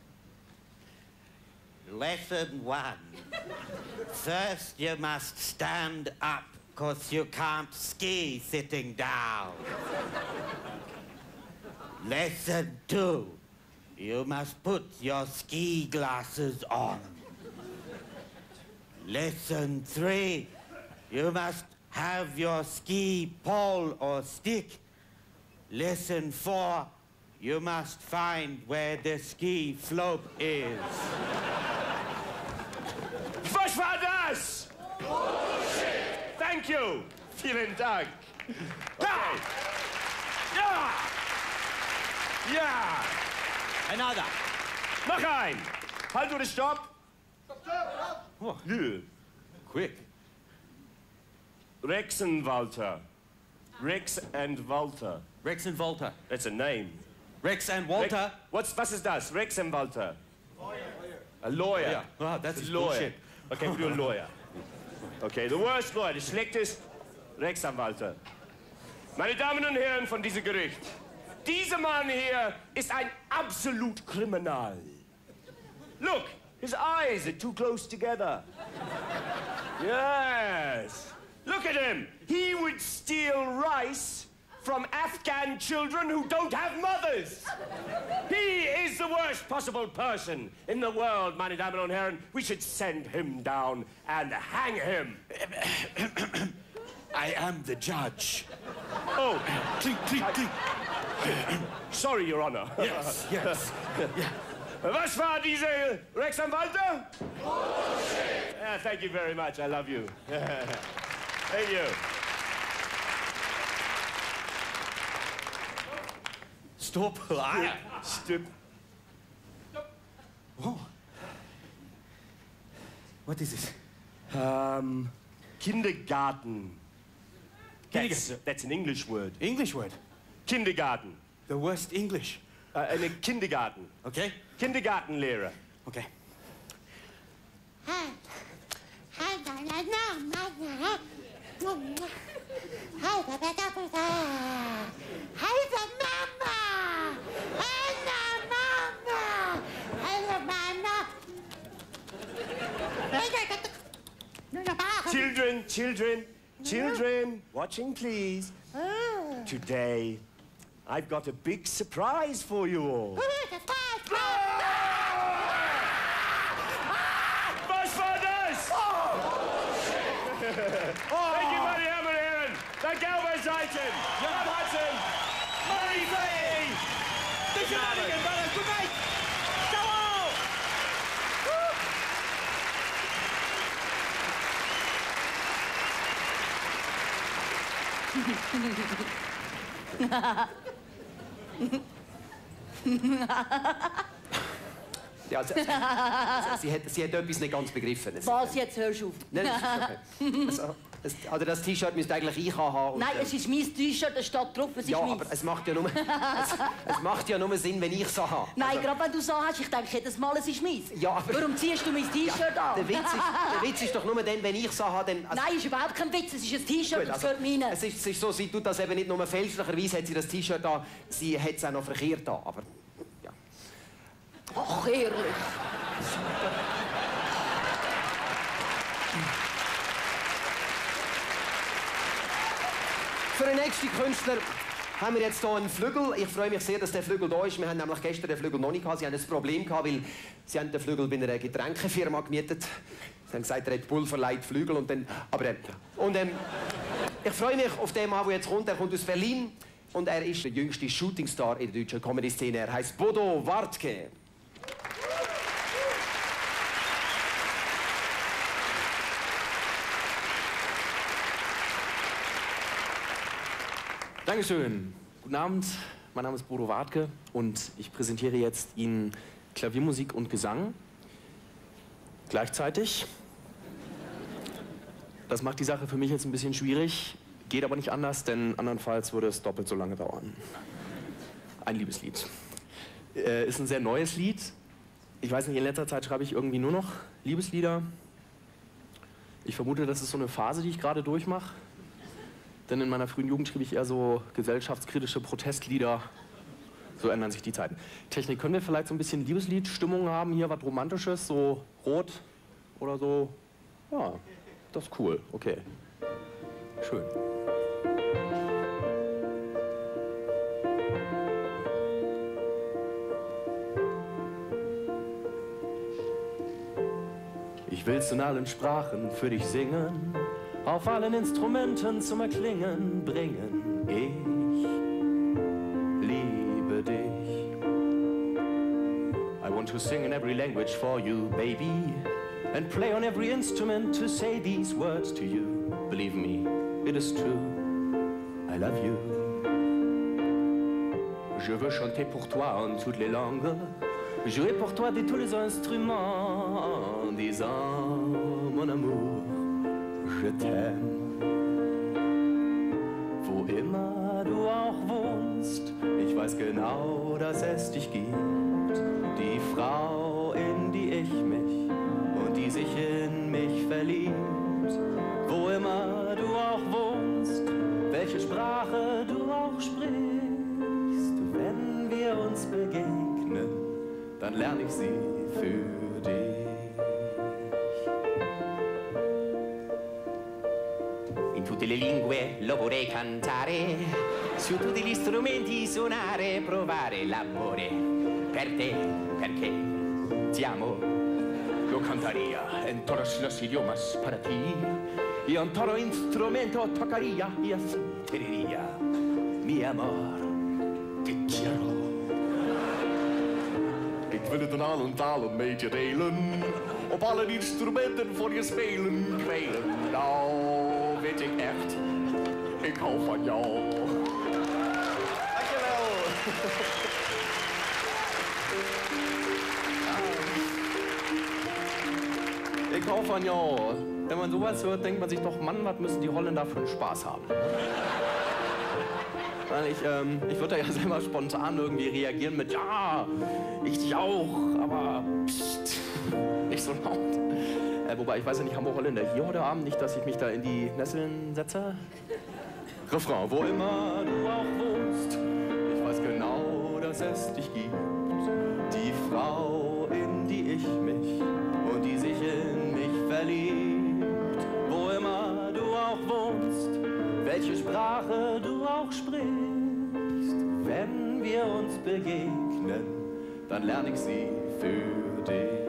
Lesson 1. First, you must stand up, because you can't ski sitting down. Lesson 2. You must put your ski glasses on. Lesson 3. You must have your ski pole or stick. Lesson 4. You must find where the ski slope is. Was war das? Bullshit! Thank you. Vielen Dank. Okay. Ja! Ja! Another. Noch ein. Halt oder stopp? Oh. Yeah. Quick. Rex and Walter. Rex and Walter. Rex and Walter. That's a name. Rex and Walter. Was ist das? Rex and Walter. Lawyer. A lawyer. Yeah. Oh, that's a lawyer. bullshit. Okay, we do a lawyer. Okay, the worst lawyer, der schlechteste Rechtsanwalt. Meine Damen und Herren von diesem Gericht, dieser Mann hier ist ein absolut Kriminal. Look, his eyes are too close together. Yes. Look at him. He would steal rice from Afghan children who don't have mothers. He is the worst possible person in the world, meine Damen und Herren. We should send him down and hang him. I am the judge. Oh, clink, clink, clink. Sorry, Your Honor. Yes, yes. Was war diese Rechtsanwalt? Bullshit. Thank you very much. I love you. Thank you. Stop. Stop. Oh. What is this? Kindergarten. That's an English word. English word. Kindergarten. The worst English. Eine Kindergarten. Okay. Kindergartenlehrer. Okay. Children, children, children, watching please. Today, I've got a big surprise for you all. Was war das? Thank you, meine Damen und Herren. Der gelbe Seiten. Jan Hudson. Murray Fay. The Shenanigan Brothers. Good night. Ciao. Ja, sie hat etwas nicht ganz begriffen. Was jetzt? Hörst du auf? Nein, das ist okay. Also das T-Shirt müsste eigentlich ich haben. Nein, es ist mein T-Shirt, es steht drauf, es ist ja, meins. aber es macht ja nur, es macht ja nur Sinn, wenn ich es habe. Nein, also, gerade wenn du so hast, ich denke jedes Mal, es ist meins. Ja, aber, warum ziehst du mein T-Shirt an? Der Witz ist doch nur dann, wenn ich es habe, dann... Also, nein, ist überhaupt kein Witz, es ist ein T-Shirt, das gehört mir. Es ist so, sie tut das eben nicht nur fälschlicherweise, hat sie das T-Shirt an, sie hat es auch noch verkehrt an, aber... Ja. Ach, ehrlich. Für den nächsten Künstler haben wir jetzt hier einen Flügel. Ich freue mich sehr, dass der Flügel da ist. Wir haben nämlich gestern den Flügel noch nicht gehabt. Sie haben ein Problem gehabt, weil sie haben den Flügel bei einer Getränkefirma gemietet. Sie haben gesagt, Red Bull verleiht Flügel und dann... ich freue mich auf den Mann, der jetzt kommt. Er kommt aus Berlin und er ist der jüngste Shootingstar in der deutschen Comedy-Szene. Er heißt Bodo Wartke. Dankeschön. Guten Abend, mein Name ist Bodo Wartke und ich präsentiere jetzt Ihnen Klaviermusik und Gesang gleichzeitig. Das macht die Sache für mich jetzt ein bisschen schwierig, geht aber nicht anders, denn andernfalls würde es doppelt so lange dauern. Ein Liebeslied. Ist ein sehr neues Lied. Ich weiß nicht, in letzter Zeit schreibe ich irgendwie nur noch Liebeslieder. Ich vermute, das ist so eine Phase, die ich gerade durchmache. Denn in meiner frühen Jugend schrieb ich eher so gesellschaftskritische Protestlieder. So ändern sich die Zeiten. Technik, können wir vielleicht so ein bisschen Liebesliedstimmung haben? Hier was Romantisches, so rot oder so? Ja, das ist cool. Okay. Schön. Ich will's in allen Sprachen für dich singen, auf allen Instrumenten zum Erklingen bringen. Ich liebe dich. I want to sing in every language for you, baby, and play on every instrument to say these words to you. Believe me, it is true. I love you. Je veux chanter pour toi en toutes les langues, jouer pour toi de tous les instruments, en disant mon amour, je t'aime. Wo immer du auch wohnst, ich weiß genau, dass es dich gibt. Die Frau, in die ich mich und die sich in mich verliebt. Wo immer du auch wohnst, welche Sprache du auch sprichst. Wenn wir uns begegnen, dann lerne ich sie für dich. In tutte le lingue lo vorrei cantare, su tutti gli strumenti suonare, provare l'amore per te, perché ti amo. Lo cantaría en todos los idiomas para ti, y en todo instrumento tocaría y así te diría, mi amor, te quiero. Ik wil het in allen talen met je delen, op alle instrumenten voor je spelen, kwelen. Nou, weet ik echt, ik hou van jou. Dankjewel. Ich hau von jou. Wenn man sowas hört, denkt man sich doch, Mann, was müssen die Holländer für einen Spaß haben? Weil ich würde da ja selber spontan irgendwie reagieren mit, ja, ich dich auch, aber pst, nicht so laut. Wobei, ich weiß ja nicht, haben wir Holländer hier heute Abend? Nicht, dass ich mich da in die Nesseln setze? Refrain, wo immer du auch wohnst, ich weiß genau, dass es dich gibt. Die Frau, in die ich mich und die sich in mich verliebt. Wo immer du auch wohnst, welche Sprache du auch sprichst. Wenn wir uns begegnen, dann lerne ich sie für dich.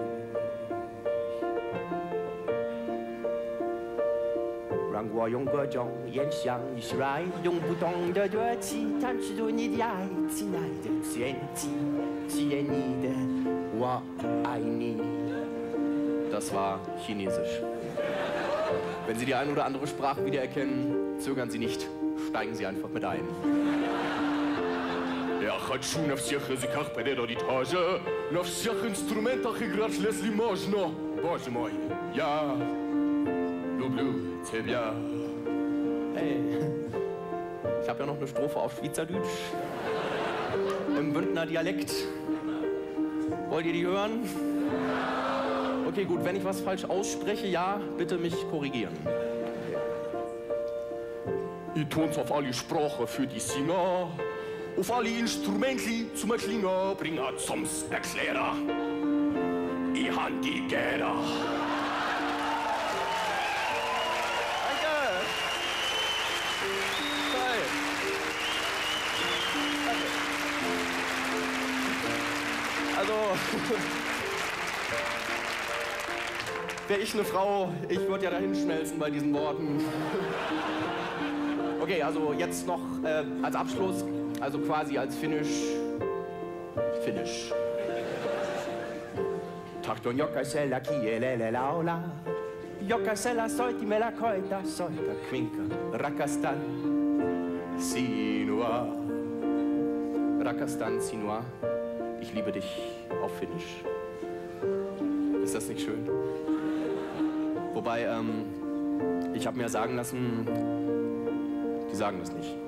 让我用各种眼向你示爱，用不同的热情探视着你的爱，亲爱的，虽然你的，我爱你。Das war Chinesisch. Wenn Sie die eine oder andere Sprache wiedererkennen, zögern Sie nicht, steigen Sie einfach mit ein. Ja, хочу на всех языках передать тоже, на всех инструментах играть если можно. Боже мой, я люблю тебя. Hey, ich habe ja noch eine Strophe auf Schweizerdeutsch im Bündner Dialekt. Wollt ihr die hören? Okay, gut, wenn ich was falsch ausspreche, ja, bitte mich korrigieren. Ich tun's auf alle Sprachen für die Singer, auf alle Instrumente zum Erklingen, bring zum Erklärer. Ich han die Gelder. Danke. Toll. Also... wäre ich eine Frau, ich würde ja dahin schmelzen bei diesen Worten. Okay, also jetzt noch als Abschluss, also quasi als Finish. Tahton jokaisella kielele laula. Jokaisella soiti meillä koita soita kvinka. Rakastan sinua. Rakastan sinua. Ich liebe dich auf Finnisch. Ist das nicht schön? Wobei, ich habe mir sagen lassen, die sagen das nicht.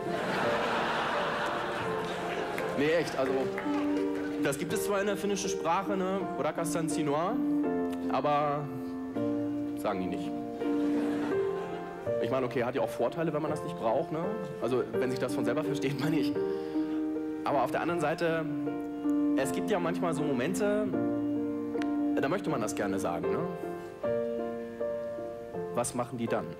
Nee, echt, also, das gibt es zwar in der finnischen Sprache, ne, Rakastan sinua, aber sagen die nicht. Ich meine, okay, hat ja auch Vorteile, wenn man das nicht braucht, ne? Also, wenn sich das von selber versteht, meine ich. Aber auf der anderen Seite, es gibt ja manchmal so Momente, da möchte man das gerne sagen, ne? Was machen die dann?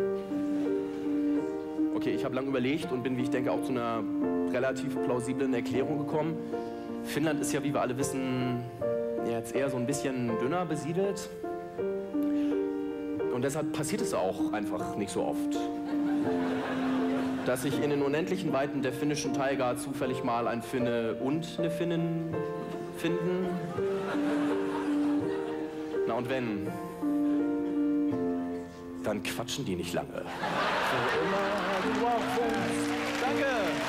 Okay, ich habe lange überlegt und bin, wie ich denke, auch zu einer relativ plausiblen Erklärung gekommen. Finnland ist ja, wie wir alle wissen, jetzt eher so ein bisschen dünner besiedelt. Und deshalb passiert es auch einfach nicht so oft, dass sich in den unendlichen Weiten der finnischen Taiga zufällig mal ein Finne und eine Finnin finden. Na und wenn, dann quatschen die nicht lange. Wo immer du auch wohnst. Danke!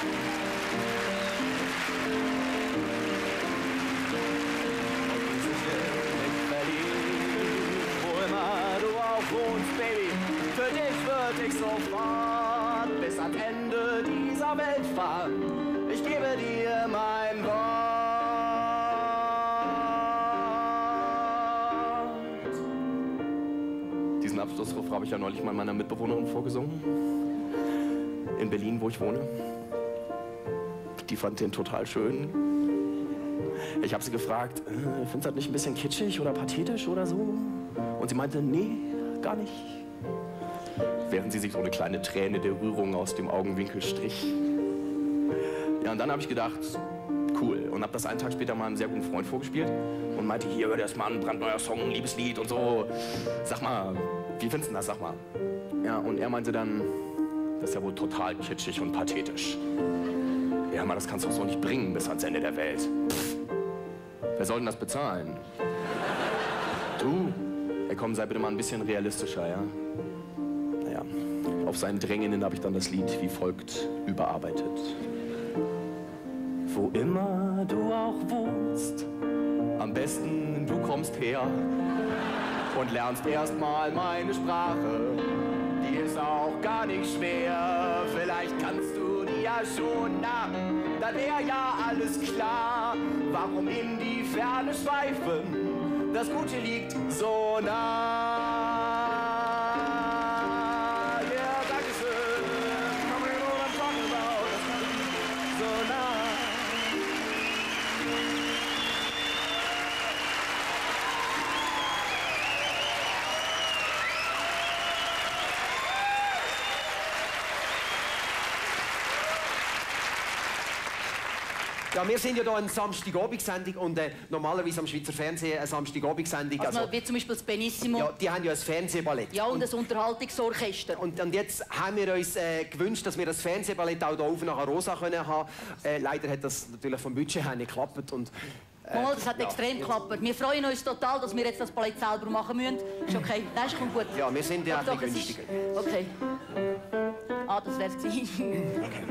Wo immer du auch wohnst, Baby, für dich würd ich sofort bis ans Ende dieser Welt fahren. Ich gebe dir mein Wort. Diesen Abschlussruf habe ich ja neulich mal meiner Mitbewohnerin vorgesungen. In Berlin, wo ich wohne. Die fand den total schön. Ich habe sie gefragt, findest du das nicht ein bisschen kitschig oder pathetisch oder so? Und sie meinte, nee, gar nicht. Während sie sich so eine kleine Träne der Rührung aus dem Augenwinkel strich. Ja, und dann habe ich gedacht, cool. Und habe das einen Tag später mal einem sehr guten Freund vorgespielt und meinte, hier, hör dir das mal an, brandneuer Song, ein Liebeslied und so. Sag mal, wie findest du das, sag mal? Ja, und er meinte dann, das ist ja wohl total kitschig und pathetisch. Ja, aber das kannst du doch so nicht bringen bis ans Ende der Welt. Pff, wer soll denn das bezahlen? Du? Ey, komm, sei bitte mal ein bisschen realistischer, ja? Naja, auf seinen Drängen hin habe ich dann das Lied wie folgt überarbeitet. Wo immer du auch wohnst, am besten du kommst her und lernst erstmal meine Sprache. Die ist auch gar nicht schwer, vielleicht kannst du die ja schon, na, dann wär ja alles klar. Warum in die Ferne schweifen, das Gute liegt so nah. Ja, dankeschön, komm in what I'm talking about, das Gute liegt so nah. Ja, wir sind ja hier eine Samstagabendsendung und normalerweise am Schweizer Fernsehen eine Samstagabendsendung. Also, wie zum Beispiel das Benissimo. Ja, die haben ja ein Fernsehballett. Ja, und ein Unterhaltungsorchester. Und jetzt haben wir uns gewünscht, dass wir das Fernsehballett auch hier auf nach Arosa können haben. Leider hat das natürlich vom Budget her nicht geklappt. Und, Mal, das hat extrem geklappt. Wir freuen uns total, dass wir jetzt das Ballett selber machen müssen. Ist okay? Nein, ist gut. Ja, wir sind ja doch, ein bisschen günstiger. Okay. Ah, das wär's gewesen. Okay.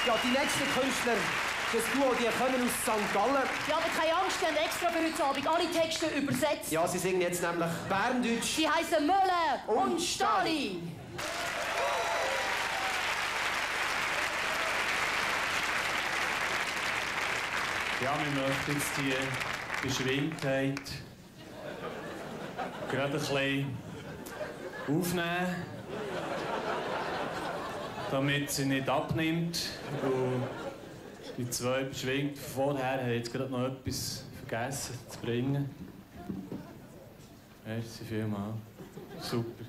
Ja, die nächsten Künstler, das Duo, die kommen aus St. Gallen. Ja, aber keine Angst, wir haben extra für heute Abend alle Texte übersetzt. Ja, sie singen jetzt nämlich Berndeutsch. Sie heißen Möller und Stali. Ja, wir möchten jetzt die Beschwingtheit gerade ein bisschen aufnehmen, damit sie nicht abnimmt. Und die zwei Beschwingten vorher haben jetzt gerade noch etwas vergessen zu bringen. Merci vielmals. Super.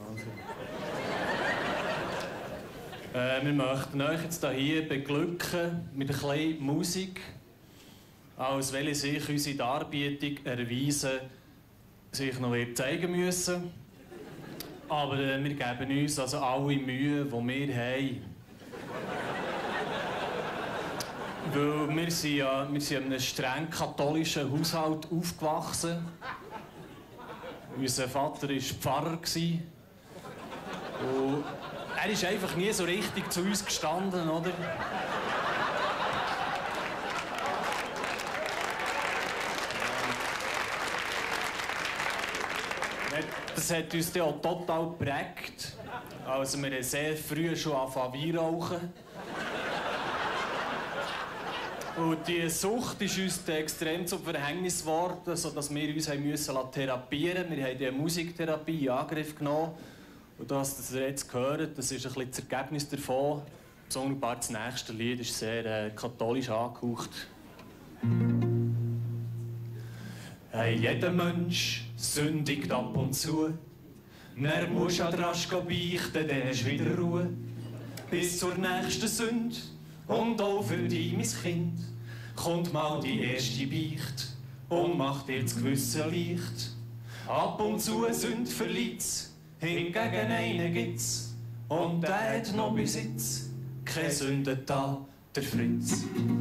Wahnsinn. Wir möchten euch jetzt hier beglücken mit ein bisschen Musik, als welche sich unsere Darbietung erweisen sich noch zeigen müssen. Aber wir geben uns also alle Mühe, die wir haben. Weil wir sind in einem streng katholischen Haushalt aufgewachsen. Unser Vater war Pfarrer. Und er ist einfach nie so richtig zu uns gestanden, oder? Das hat uns dann auch total geprägt. Also wir haben sehr früh schon angefangen rauchen. Und diese Sucht ist uns dann extrem zum Verhängnis geworden, sodass wir uns therapieren mussten. Wir haben die Musiktherapie in Angriff genommen. Und das ihr jetzt gehört, das ist ein bisschen das Ergebnis davon. Besonders das nächste Lied ist sehr katholisch angehaucht. Hey, jeder Mensch sündigt ab und zu. Er muss an rasch beichten, dann hast du wieder Ruhe. Bis zur nächsten Sünde und auch für dich, mein Kind, kommt mal die erste Beicht und macht dir das Gewissen leicht. Ab und zu Sünde verliebt's, hingegen einen gibt's. Und der hat noch bis jetzt keine Sünde da, der Fritz.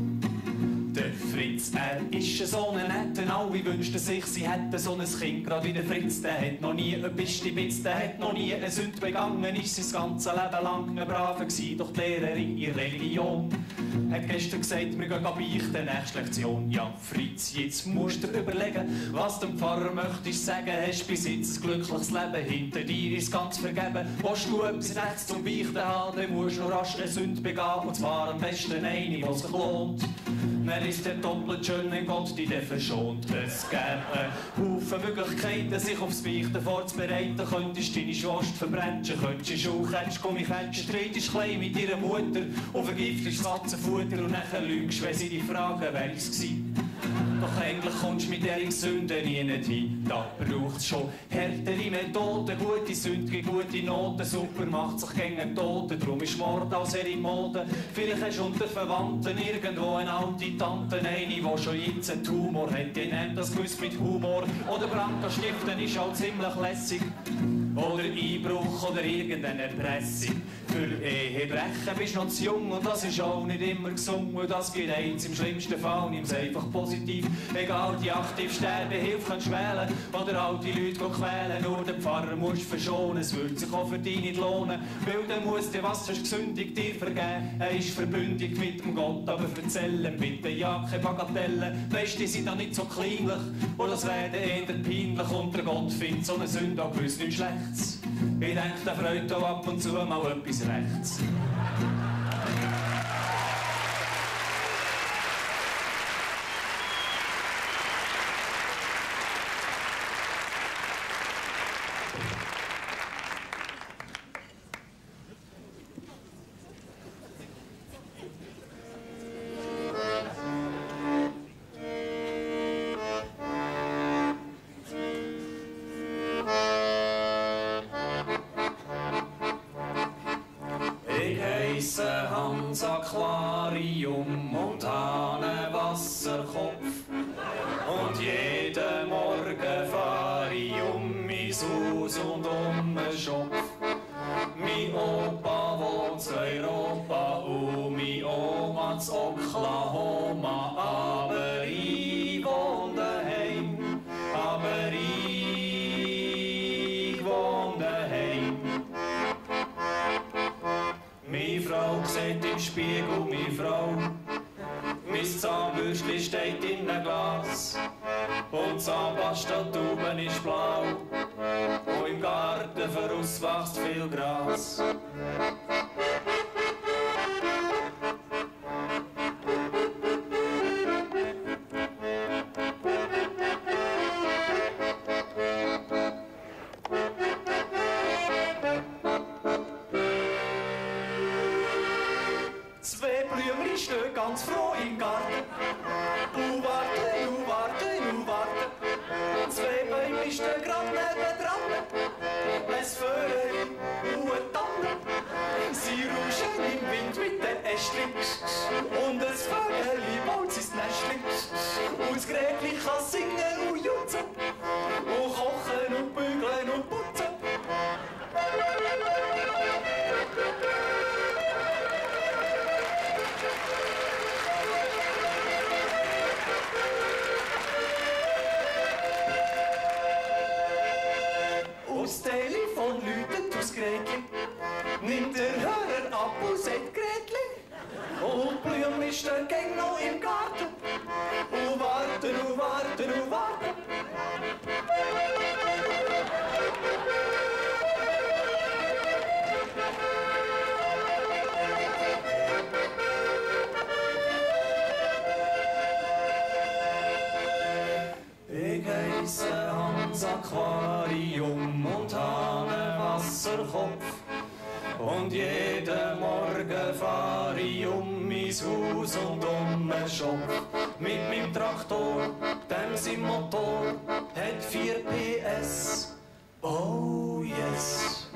Der Fritz, er ist so ein netter, alle wünschten sich, sie hätten so ein Kind, gerade wie der Fritz. Der hat noch nie ein Bistibitz, der hat noch nie eine Sünde begangen, ist sein ganzes Leben lang ein Braver gsi. Doch die Lehrerin in Religion hat gestern gesagt, wir gehen beichten, nächste Lektion. Ja, Fritz, jetzt musst du dir überlegen, was dem Pfarrer möchtest sagen. Hast bis jetzt ein glückliches Leben, hinter dir ist ganz vergeben. Willst du etwas Rechts zum Beichten haben, dann musst du noch rasch eine Sünde begehen, und zwar am besten eine, die sich lohnt. Dann ist der doppelt schön, wenn Gott dich verschont. Es gäbe einen Haufen Möglichkeiten, sich aufs Beichten vorzubereiten. Könntest deine Schwester verbrennen, könntest Schuhketsch, Gummiketsch, streitest klein mit ihrer Mutter und vergiftest das Katzenfutter und nachher lügst, wenn sie dich fragen, wer es war. Doch eigentlich kommst du mit dieser Sünde nie nicht hin. Da braucht es schon härtere Methoden. Gute Sünde gegen gute Noten. Super macht sich gegen Toten. Darum ist Mord als in Mode. Vielleicht hast du unter Verwandten irgendwo eine alte Tante. Eine, die schon jetzt einen Tumor hat. Die nennt das Gewiss mit Humor. Oder Brand stiften ist auch ziemlich lässig. Oder Einbruch oder irgendeine Erpressung. Für Ehebrechen bist du noch zu jung und das ist auch nicht immer gesungen. Das geht eins, im schlimmsten Fall nimm's einfach positiv. Egal, die aktiv sterben, Hilfe kannst wählen oder alte Leute quälen. Nur den Pfarrer musst du verschonen, es würde sich auch für dich nicht lohnen. Weil dann muss dir, was hast gesündigt, dir vergeben. Er ist verbündigt mit dem Gott, aber erzählen bitte ja keine Bagatellen. Weisst, die sind doch nicht so kleinlich und das wäre eher peinlich. Und der Gott findet so eine Sünde auch gewiss nichts Schlechtes. Ich denke, der freut auch ab und zu mal etwas Rechts. Aquarium und habe einen Wasserkopf. Und jeden Morgen fahre ich um mein Haus und um den Schopf. Mein Opa wohnt in Europa und meine Oma in Oklahoma. Aber ich wohne daheim, aber ich wohne daheim. Meine Frau sieht im Spiegel Spiegel, meine Frau. Mein Zahnbürstchen steht in einem Glas und Zahnpasta-Tuben ist blau. Und im Garten voraus wächst viel Gras. Zwei Blümchen stehen ganz froh im Garten. Du warte. Zwei Bäume stehen grad nebendran. Ein Vögel und eine Tanne. Sie rauschen im Wind mit den Ästchen. Und ein Vögel baut sein Nestchen. Und das Gretchen kann singen und jutzen. Und kochen und bügeln und putzen. Das Telefon läutet aus Gretchen, nimmt der Hörer ab und sagt Gretchen. Und Blümchen stehen gäng noch im Garten und warten. Ich heisse Hans Aquarium und habe einen Wasserkopf. Und jeden Morgen fahre ich um mein Haus und um den Schopf. Mit meinem Traktor, dem sein Motor hat 4 PS. Oh yes.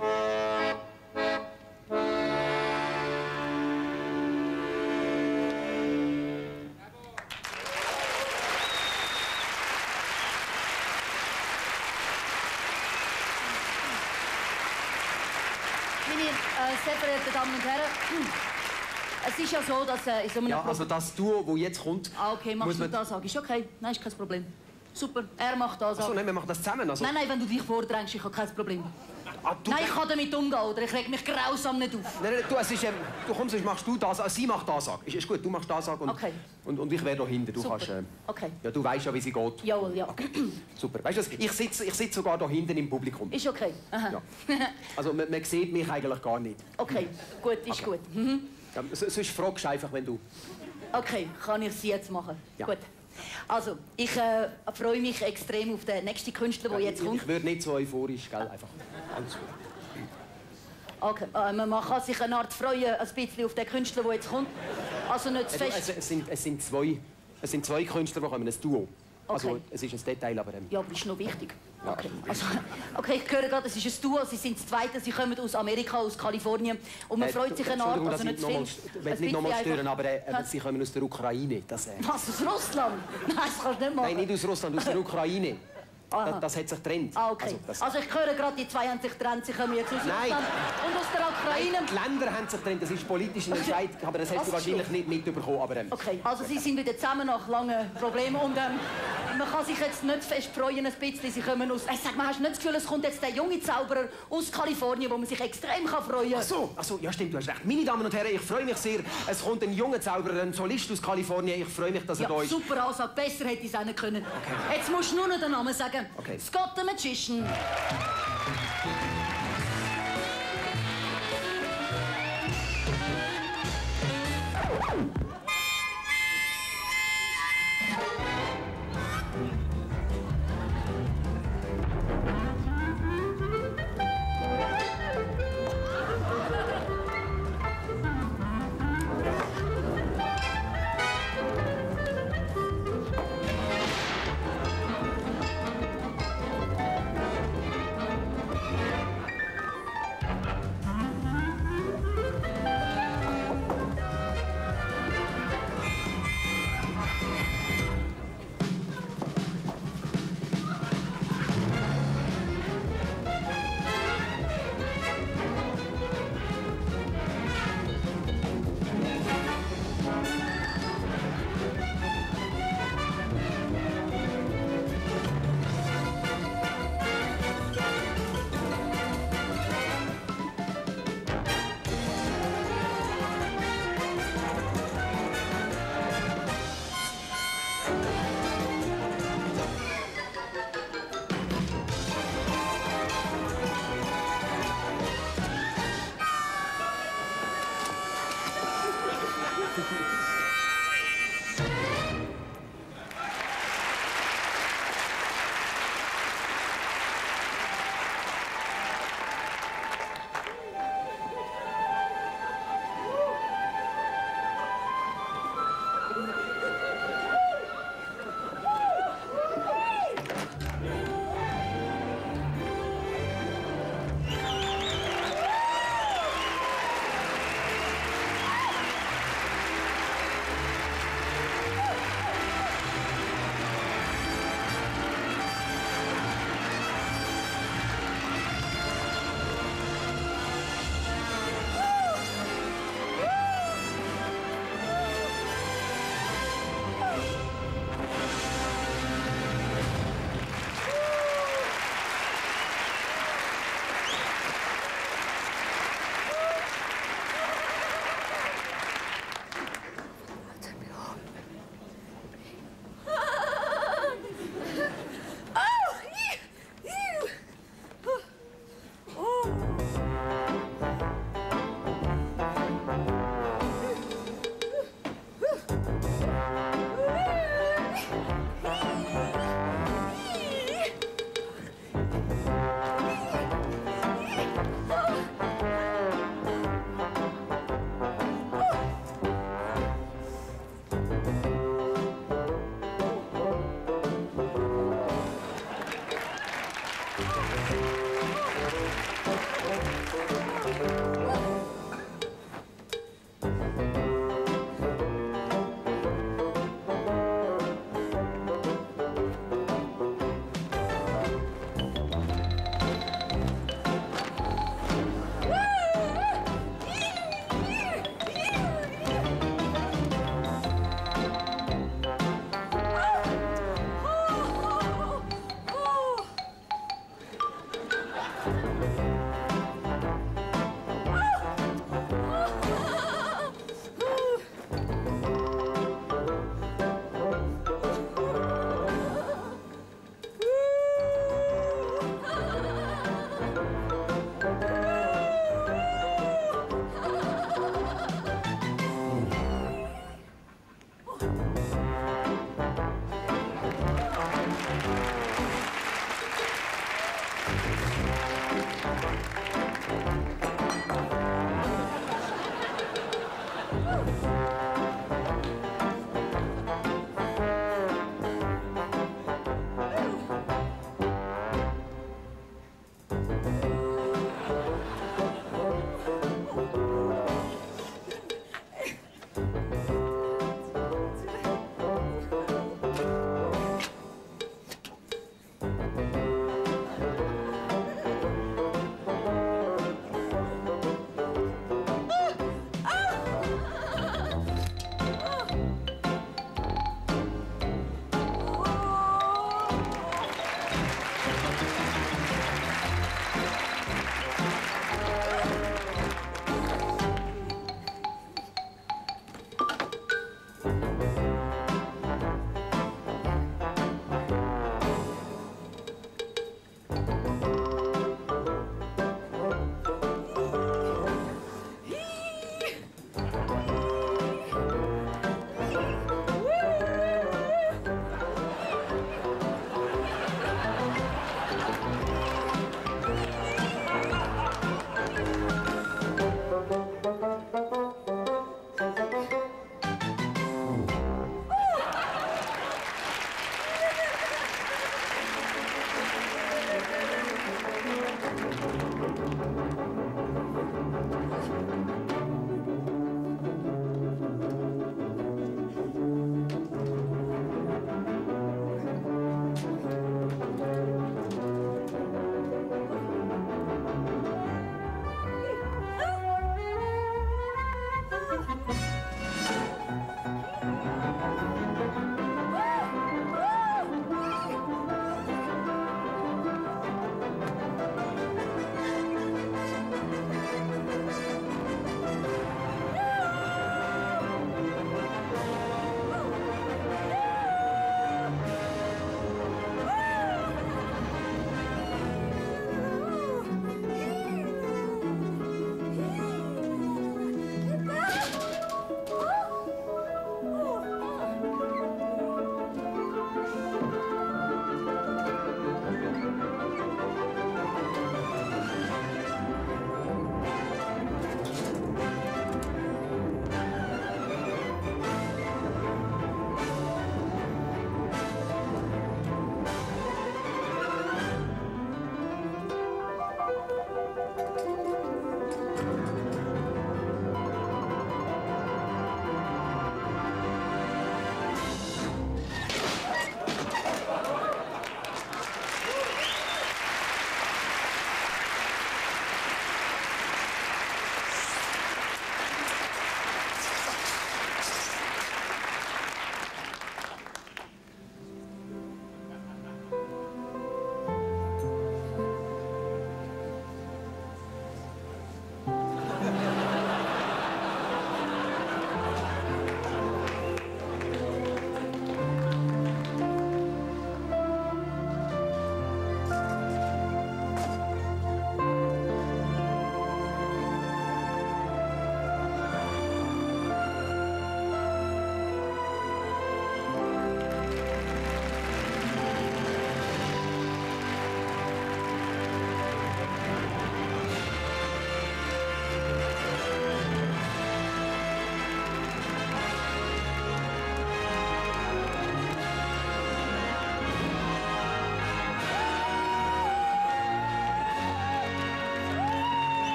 Sehr verehrte Damen und Herren, es ist ja so, dass in so einem Ja, also das Duo, das jetzt kommt... Ah, okay, machst du das, ist okay. Nein, ist kein Problem. Super, er macht das. Achso, nein, wir machen das zusammen. Also. Nein, wenn du dich vordrängst, ich habe kein Problem. Nein, ich kann damit umgehen, oder ich reg mich grausam nicht auf. Nein, du, es ist, du kommst, sonst machst du das, sie macht das. Ist gut, du machst das und, okay. und ich wäre da hinten. Du super. Kannst, okay. Ja, du weißt ja, wie sie geht. Jawohl, ja. Okay. Super. Weißt du, ich sitze sogar da hinten im Publikum. Ist okay. Aha. Ja. Also man sieht mich eigentlich gar nicht. Okay, gut, ist gut. Mhm. Ja, sonst fragst du einfach, wenn du... Okay, kann ich sie jetzt machen? Ja. Gut. Also, ich freue mich extrem auf den nächsten Künstler, der jetzt kommt. Ich würde nicht so euphorisch, gell? Einfach ganz gut. Okay, man kann sich eine Art freuen, ein bisschen auf den Künstler, der jetzt kommt. Also nicht zu fest. Es sind zwei Künstler, die kommen, ein Duo. Also, Okay. es ist ein Detail, aber... Ja, aber das ist noch wichtig. Ja. Okay. Also, okay, ich höre gerade, es ist ein Duo, sie sind das Zweite, sie kommen aus Amerika, aus Kalifornien. Und man freut sich eine Art, also nicht zu viel. Ich will nicht nochmal stören, aber sie kommen aus der Ukraine. Das, Was, aus Russland? Nein, das kannst du nicht machen. Nein, nicht aus Russland, aus der Ukraine. Das hat sich getrennt. Ah, okay. Also ich höre gerade, die zwei haben sich getrennt, sie kommen jetzt aus Russland und aus der Ukraine. Nein, die Länder haben sich getrennt, das ist politisch ein Entscheid, aber das hast du wahrscheinlich nicht mitbekommen. Aber, Okay, also sie sind wieder zusammen nach langen Problemen und man kann sich jetzt nicht fest freuen, ein bisschen. Sie kommen aus... Sag mal, hast du nicht das Gefühl, es kommt jetzt der junge Zauberer aus Kalifornien, wo man sich extrem freuen kann? Ach so, ja stimmt, du hast recht. Meine Damen und Herren, ich freue mich sehr. Es kommt ein junger Zauberer, ein Solist aus Kalifornien. Ich freue mich, dass er da ist. Super Aussage, besser hätte ich es auch nicht können. Okay. Jetzt musst du nur noch den Namen sagen. Okay. Scott the Magician.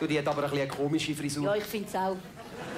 Du, die hat aber ein bisschen eine komische Frisur. Ja, ich finde es auch.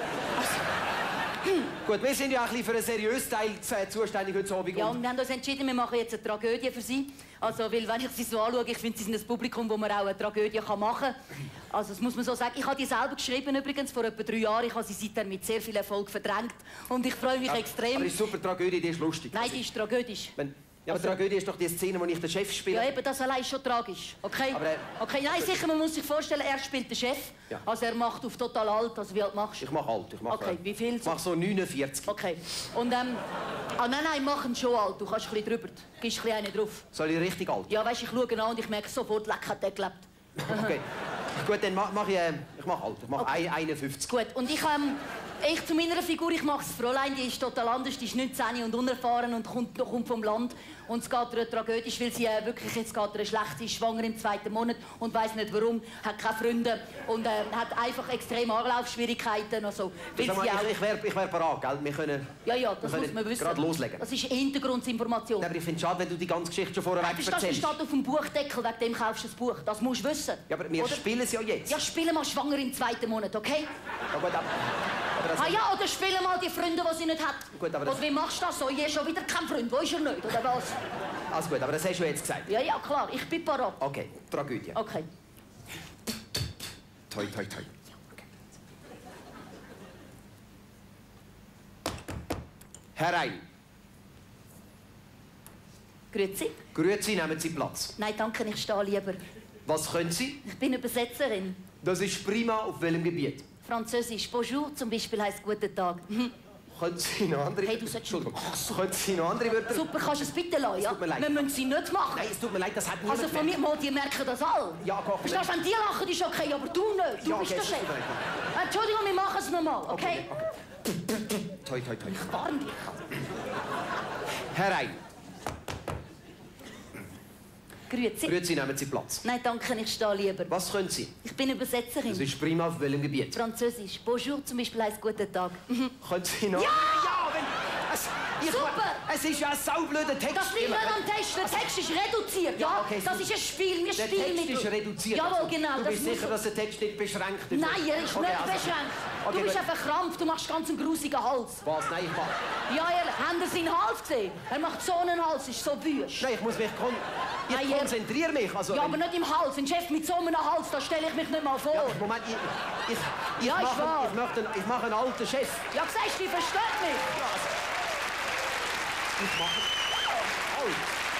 Gut, wir sind ja auch ein bisschen für einen seriösen Teil zuständig heute Abend. Ja, und wir haben uns entschieden, wir machen jetzt eine Tragödie für sie. Also, weil wenn ich sie so anschaue, ich finde, sie sind ein Publikum, wo man auch eine Tragödie machen kann. Also, das muss man so sagen. Ich habe die selber geschrieben, übrigens, vor etwa 3 Jahren. Ich habe sie seitdem mit sehr viel Erfolg verdrängt. Und ich freue mich extrem. Aber die ist super Tragödie, die ist lustig. Nein, die ist tragödisch. Ja, aber Tragödie ist doch die Szene, wo ich den Chef spiele. Ja, eben, das allein ist schon tragisch. Okay? Aber, okay, nein, sicher, man muss sich vorstellen, er spielt den Chef. Ja. Also er macht auf total alt. Also wie alt machst du? Ich mache alt. Ich mache, okay, wie viel? Ich mache so 49. Okay. Und nein, mach ihn schon alt. Du kannst ein bisschen drüber. Du gibst ein bisschen einen drauf. Soll ich richtig alt? Ja, weißt, ich schaue ihn an und ich merke sofort, leck, hat der gelebt. Okay. Gut, dann mache ich mache alt. Ich mache Okay. 51. Gut, und ich zu meiner Figur, ich mache das Fräulein, die ist total anders, die ist 19 und unerfahren und kommt vom Land. Und es geht ihr tragödisch, weil sie wirklich, jetzt geht ihr schlecht, sie ist schwanger im 2. Monat und weiss nicht warum, hat keine Freunde und hat einfach extreme Anlaufschwierigkeiten. Also, Ich wäre bereit, gell? Wir können, ja, das muss man wissen. Gerade loslegen. Das ist Hintergrundinformation. Aber ich finde es schade, wenn du die ganze Geschichte schon vorher Das erzählst. steht auf dem Buchdeckel, wegen dem kaufst du das Buch. Das musst du wissen. Ja, aber wir spielen es ja jetzt. Ja, spielen mal schwanger im 2. Monat, okay? Ja, gut, aber das Ja, oder spielen mal die Freunde, die sie nicht hat. Gut, aber oder wie machst du das so? Ich habe schon wieder keinen Freund, wo ist er nicht, oder was? Also gut, aber das hast du jetzt gesagt. Ja, klar, ich bin parat. Okay, Tragödie. Okay. Toi, toi, toi. Okay. Herein. Grüezi. Grüezi, nehmen Sie Platz. Nein, danke, ich stehe lieber. Was können Sie? Ich bin Übersetzerin. Das ist prima. Auf welchem Gebiet? Französisch. Bonjour zum Beispiel heisst guten Tag. Können Sie noch andere... Hey, du solltest... Können Sie noch andere Wörter... Super, kannst du es bitte lassen, ja? tut mir leid. Wir müssen sie nicht machen. Nein, es tut mir leid, das hat niemand Also von mir, die merken das alle. Ja, komm. Verstehst du, wenn die lachen, ist okay, aber du nicht. Du Ja, bist okay, der es Chef. tut mir leid. Entschuldigung, wir machen es nochmal, okay? Toi, toi, toi. Ich warne dich. Herein. Grüezi. Grüezi, nehmen Sie Platz. Nein, danke, ich stehe lieber. Was können Sie? Ich bin Übersetzerin. Das ist prima. Auf welchem Gebiet? Französisch. Bonjour zum Beispiel heisst guten Tag. Können Sie noch... Ja! Ja, wenn... Super! Es ist ja ein saublöder Text. Das liegt nicht am Text. Der Text ist reduziert, ja? okay, Das ist ein Spiel, wir Der spielen Text mit... ist reduziert. Jawohl, genau. Du das bist muss sicher, so- dass der Text nicht beschränkt ist? Nein, er ist Okay, nicht also- beschränkt. Okay, Du bist gut. einfach krampf, du machst ganz einen grusigen Hals. Was? Nein, ich mach... Ja, ehrlich, haben Sie seinen Hals gesehen? Er macht so einen Hals, ist so wüst. Nein, ich muss mich... Ich Nein, ehrlich. konzentriere mich. Also, Ja, aber nicht im Hals. Ein Chef mit so einem Hals, da stelle ich mich nicht mal vor. Ja, Moment, Ja, ist wahr. ich mache einen alten Chef. Ja, siehst du, die versteht mich. Ich mache... Oh.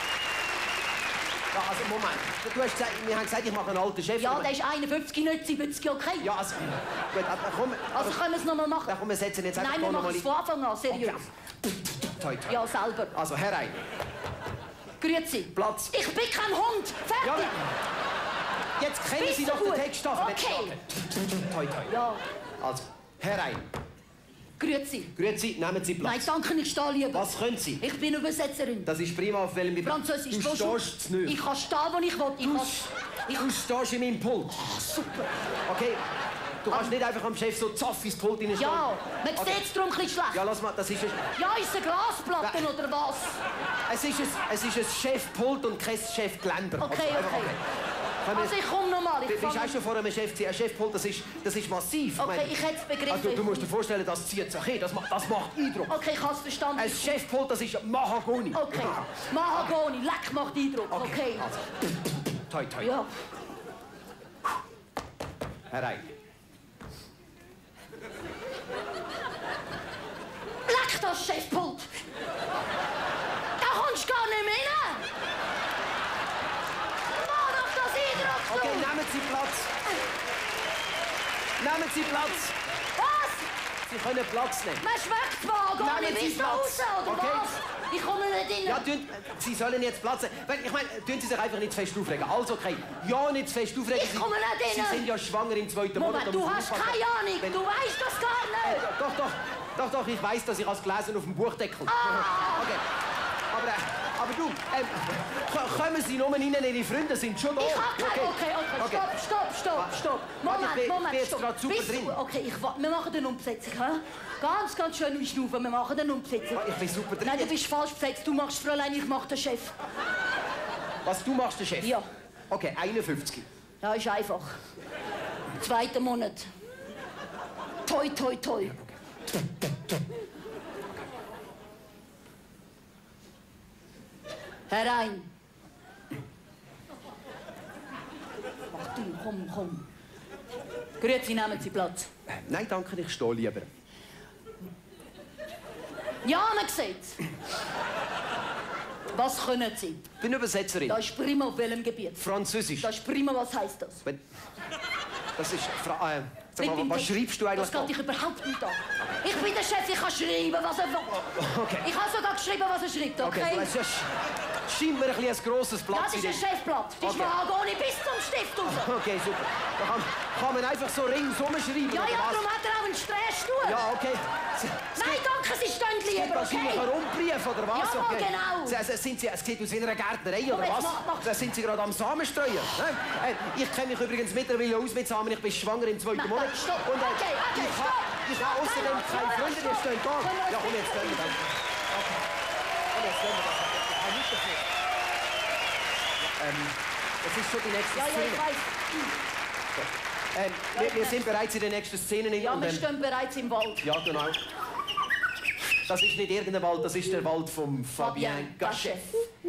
Ja, also Moment. Du hast gesagt, wir haben gesagt, ich mache einen alten Chef. Ja, aber- der ist 51, nicht 70, okay? Ja, also... Gut, aber komm... Also können wir es nochmal machen? Komm, wir setzen jetzt einfach Nein, wir noch machen mal... es von Anfang an, seriös. Toi, toi. Ja, selber. Also, herein. Grüezi. Platz. Ich bin kein Hund. Ja, Fertig. jetzt kennen Bist Sie du doch den gut? Text an. Okay. Toi, toi. Ja. Also, herein. Grüezi. Grüezi, nehmen Sie Platz. Nein, danke, ich stehe lieber. Was können Sie? Ich bin Übersetzerin. Das ist prima, auf welchem Gebiet. Französisch. Du Bonjour. stehst zu nicht. Ich kann stehen, wo ich will. Du stehst in meinem Pult. Super. Okay? Du kannst nicht einfach am Chef so zaff ins Pult reinstehen. Ja, man sieht es darum ein bisschen schlecht. Ja, lass mal, das ist ein... Ja, ist es eine Glasplatte Nein. oder was? Es ist ein Chefpult und kein Chefgeländer. Okay, Also, einfach, okay. Können wir- Also ich komme nochmal. Du bist auch schon vor einem Chef gewesen. Ein Chefpult, das ist massiv. Okay, meine, ich hätte es begriffen. Also, du musst dir vorstellen, das zieht sich hin. Das macht Eindruck. Okay, ich habe es verstanden. Ein Chefpult, das ist Mahagoni. Okay. Mahagoni, leck macht Eindruck. Okay. Also, toi, toi. Ja. Herein. Leck das Chefpult! Da kommst du gar nicht mehr rein! Mach doch das Eindruck! du! Okay, nehmen Sie Platz. Nehmen Sie Platz. Was? Sie können Platz nehmen. Man schmeckt zwar gar Nehmen nicht. Sie Bist du Platz. raus, oder Okay. was? Ich komme nicht rein. Ja, Sie sollen jetzt Platz nehmen. Ich meine, tun Sie sich einfach nicht zu fest aufregen. Also, okay. Ja, nicht zu fest aufregen. Ich komme nicht Sie rein. sind ja schwanger im 2. Monat. Moment, da du muss man hast aufpassen. keine Ahnung. Wenn- Du weißt das gar nicht. Doch, ich weiß, dass ich es gelesen auf dem Buchdeckel. Ah. Okay. Aber du, kommen Sie nur rein, Ihre Freunde sind schon da. Ich hab keine. Okay. Stopp. Warte, ich bin Moment, jetzt stopp. gerade super Bist du- drin. Okay, wir machen eine Umbesetzung, hä? Ganz schön schnaufen. Wir machen eine Umbesetzung. Ich bin super drin. Nein, du bist falsch besetzt. Du machst Fräulein, ich mach den Chef. Was, du machst, der Chef? Ja. Okay, 51. Ja, ist einfach. 2. Monat. Toi, toi, toi. Herein. Ach du, komm. Grüezi, nehmen Sie Platz. Nein, danke, ich stehe lieber. Ja, man sieht's. Was können Sie? Ich bin Übersetzerin. Das ist prima auf welchem Gebiet? Französisch. Das ist prima, was heisst das? Das ist... Sag mal, was schreibst du eigentlich? Das geht dich überhaupt nicht an. Ich bin der Chef, ich kann schreiben, was er will. Okay. Ich habe sogar geschrieben, was er schreibt, okay? Das scheint mir ein grosses Blatt. Das ist ein Chefblatt. Das ist Mahagoni bis zum Stift raus. Okay, super. Da kann man einfach so ringsum schreiben. Ja, darum hat er auch einen Stressstuhl. Ja, okay. Nein, danke, Sie stehen lieber, wahrscheinlich okay? ein Rundbrief, oder was? Ja, okay. genau. Es sieht aus wie einer Gärtnerei, oder was? Da sind Sie gerade am Samenstreuen. Ich kenne mich übrigens mittlerweile aus mit Samen. Ich bin schwanger im 2. Monat. Stopp. Und Okay, ich habe außerdem keine Freunde, die stehen da. Ja, komm, jetzt gehen wir dann. Okay. Komm, jetzt gehen wir dann. Ich habe nichts dafür. Das ist schon die nächste Szene. Ja, ich weiß. Wir sind bereits in den nächsten Szenen. Ja, wir stehen bereits im Wald. Ja, genau. Das ist nicht irgendein Wald, das ist der Wald von Fabien Gachet.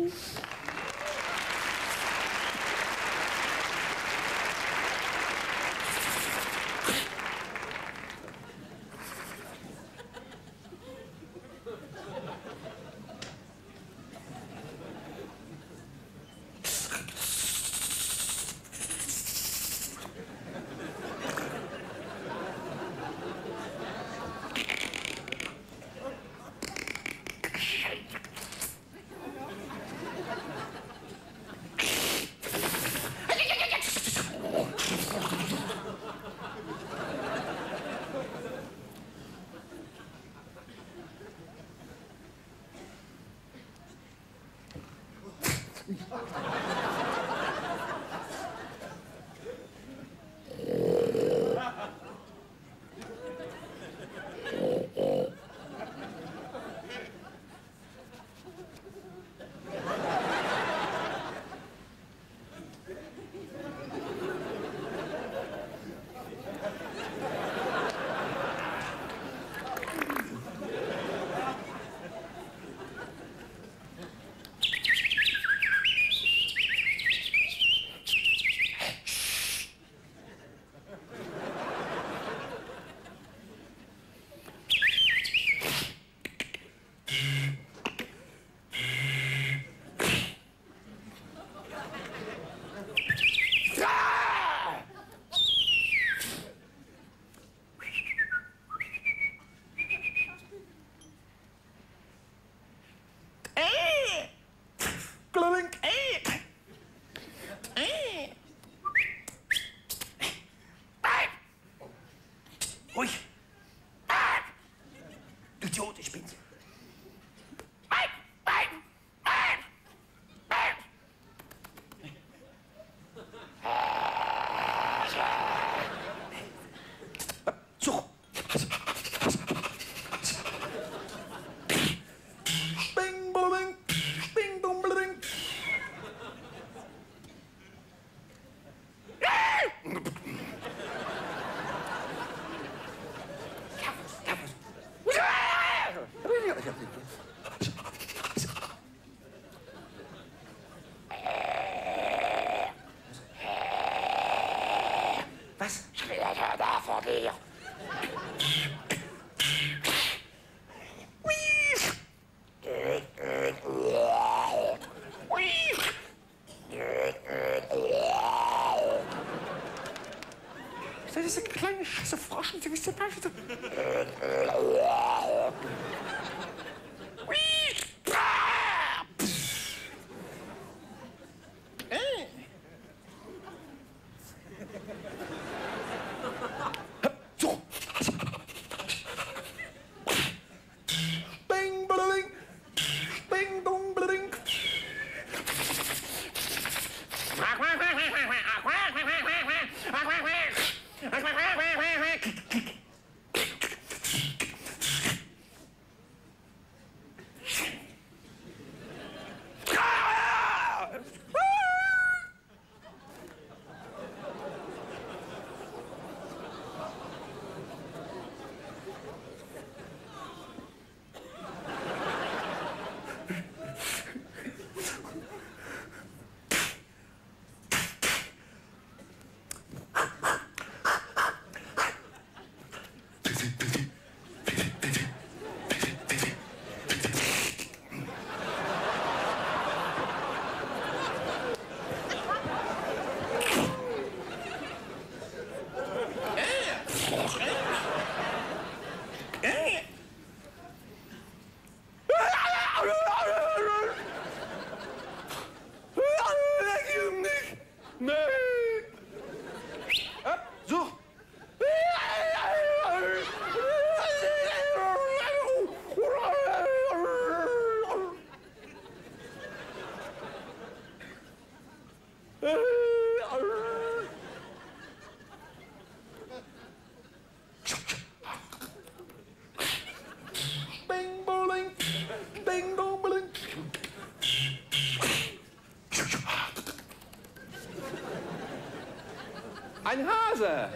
Ruhig. Du Idiot, ich bin's. So. Bing, bing, bing, bing, bing. Was? Da vor dir. Das ist eine kleine Scheiße Froschen, Sie wissen nicht. So. Bing, bling, bing, bong, bling. Ein Hase.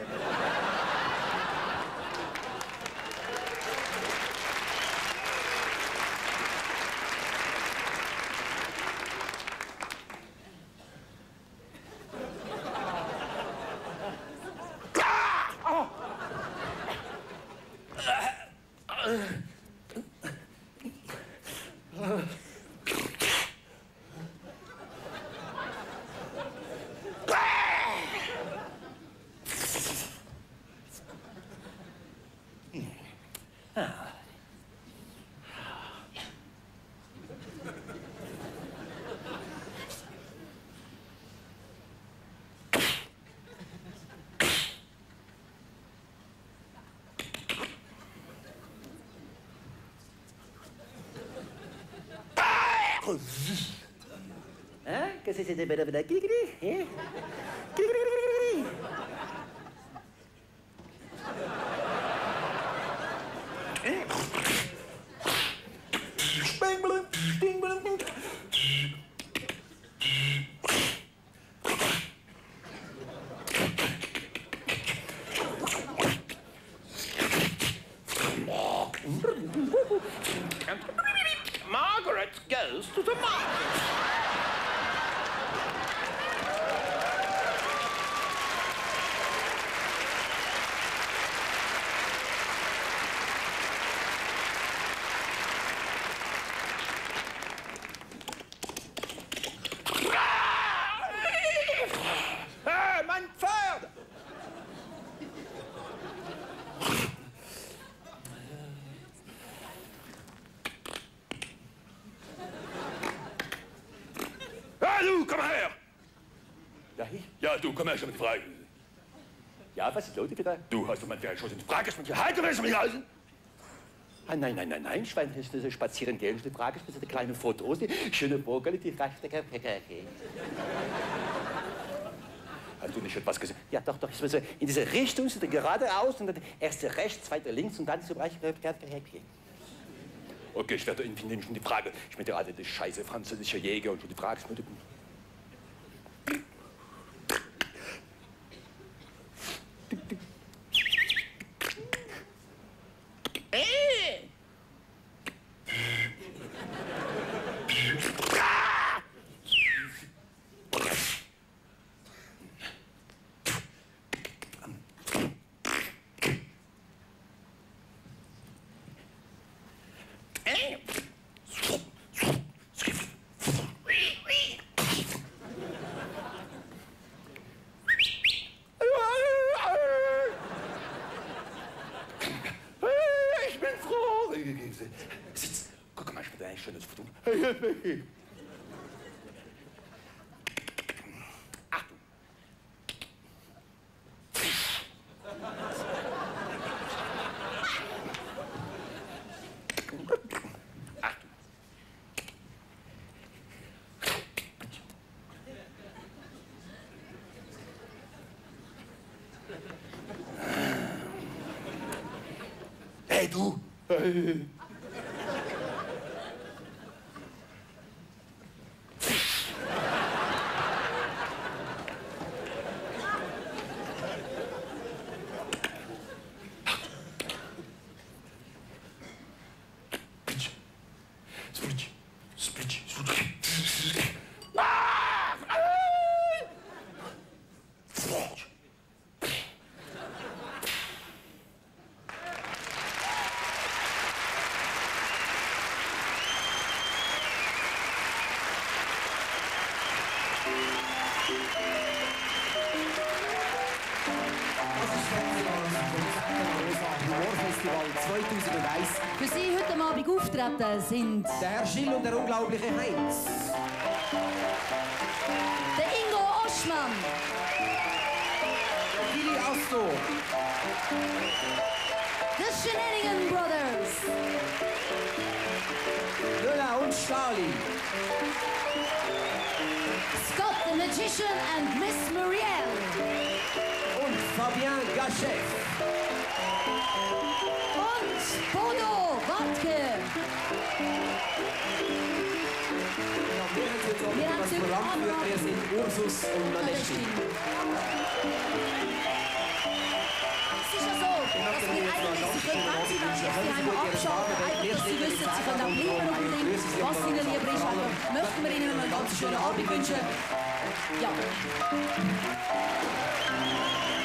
Che se siete bene da Gigri? Margaret goes to the market. Hey, mein Pferd! Ja, du, komm her! Ja, ich? Ja, du, komm her, schon mit Frage. Ja, was ist los, bitte? Du hast doch mein Pferd schon in Frage mit Halt, du willst mich halten! Ah, nein, Schwein, das ist spazieren gehen. Die Frage ist, eine kleine Fotos, die schöne Vogel, die rechte Pekeke. Hast du nicht etwas gesehen? Ja, doch, ich muss in diese Richtung, geradeaus und dann erste rechts, zweite links und dann so Bereich. Okay, ich werde irgendwie nehmen schon die Frage. Ich bin gerade der scheiße französische Jäger und schon die Frage ist mir. Ich bin froh. Sitz, guck mal, ich bin ein schönes Foto. Achtung. Achtung. Hey, du! Humorfestival 2001. Für Sie heute Abend auftreten sind der Herr Schill und der unglaubliche Heinz. Der Ingo Oschmann. Willi Astor. The Shenanigan Brothers. Lola und Charlie. Scott the Magician and Miss Muriel. Und Fabien Gachet. Und Bodo Wartke. Wir haben das Programm für, wir sind Ursus und Nadeshtin. heisst, wir eigentlich, Sie können, wenn Sie wollen, Sie einmal abschalten, einfach, dass Sie wissen, Sie können auch bleiben auf dem Ding, was Ihnen lieber ist. Aber möchten wir Ihnen einen ganz schönen Abend wünschen. Ja.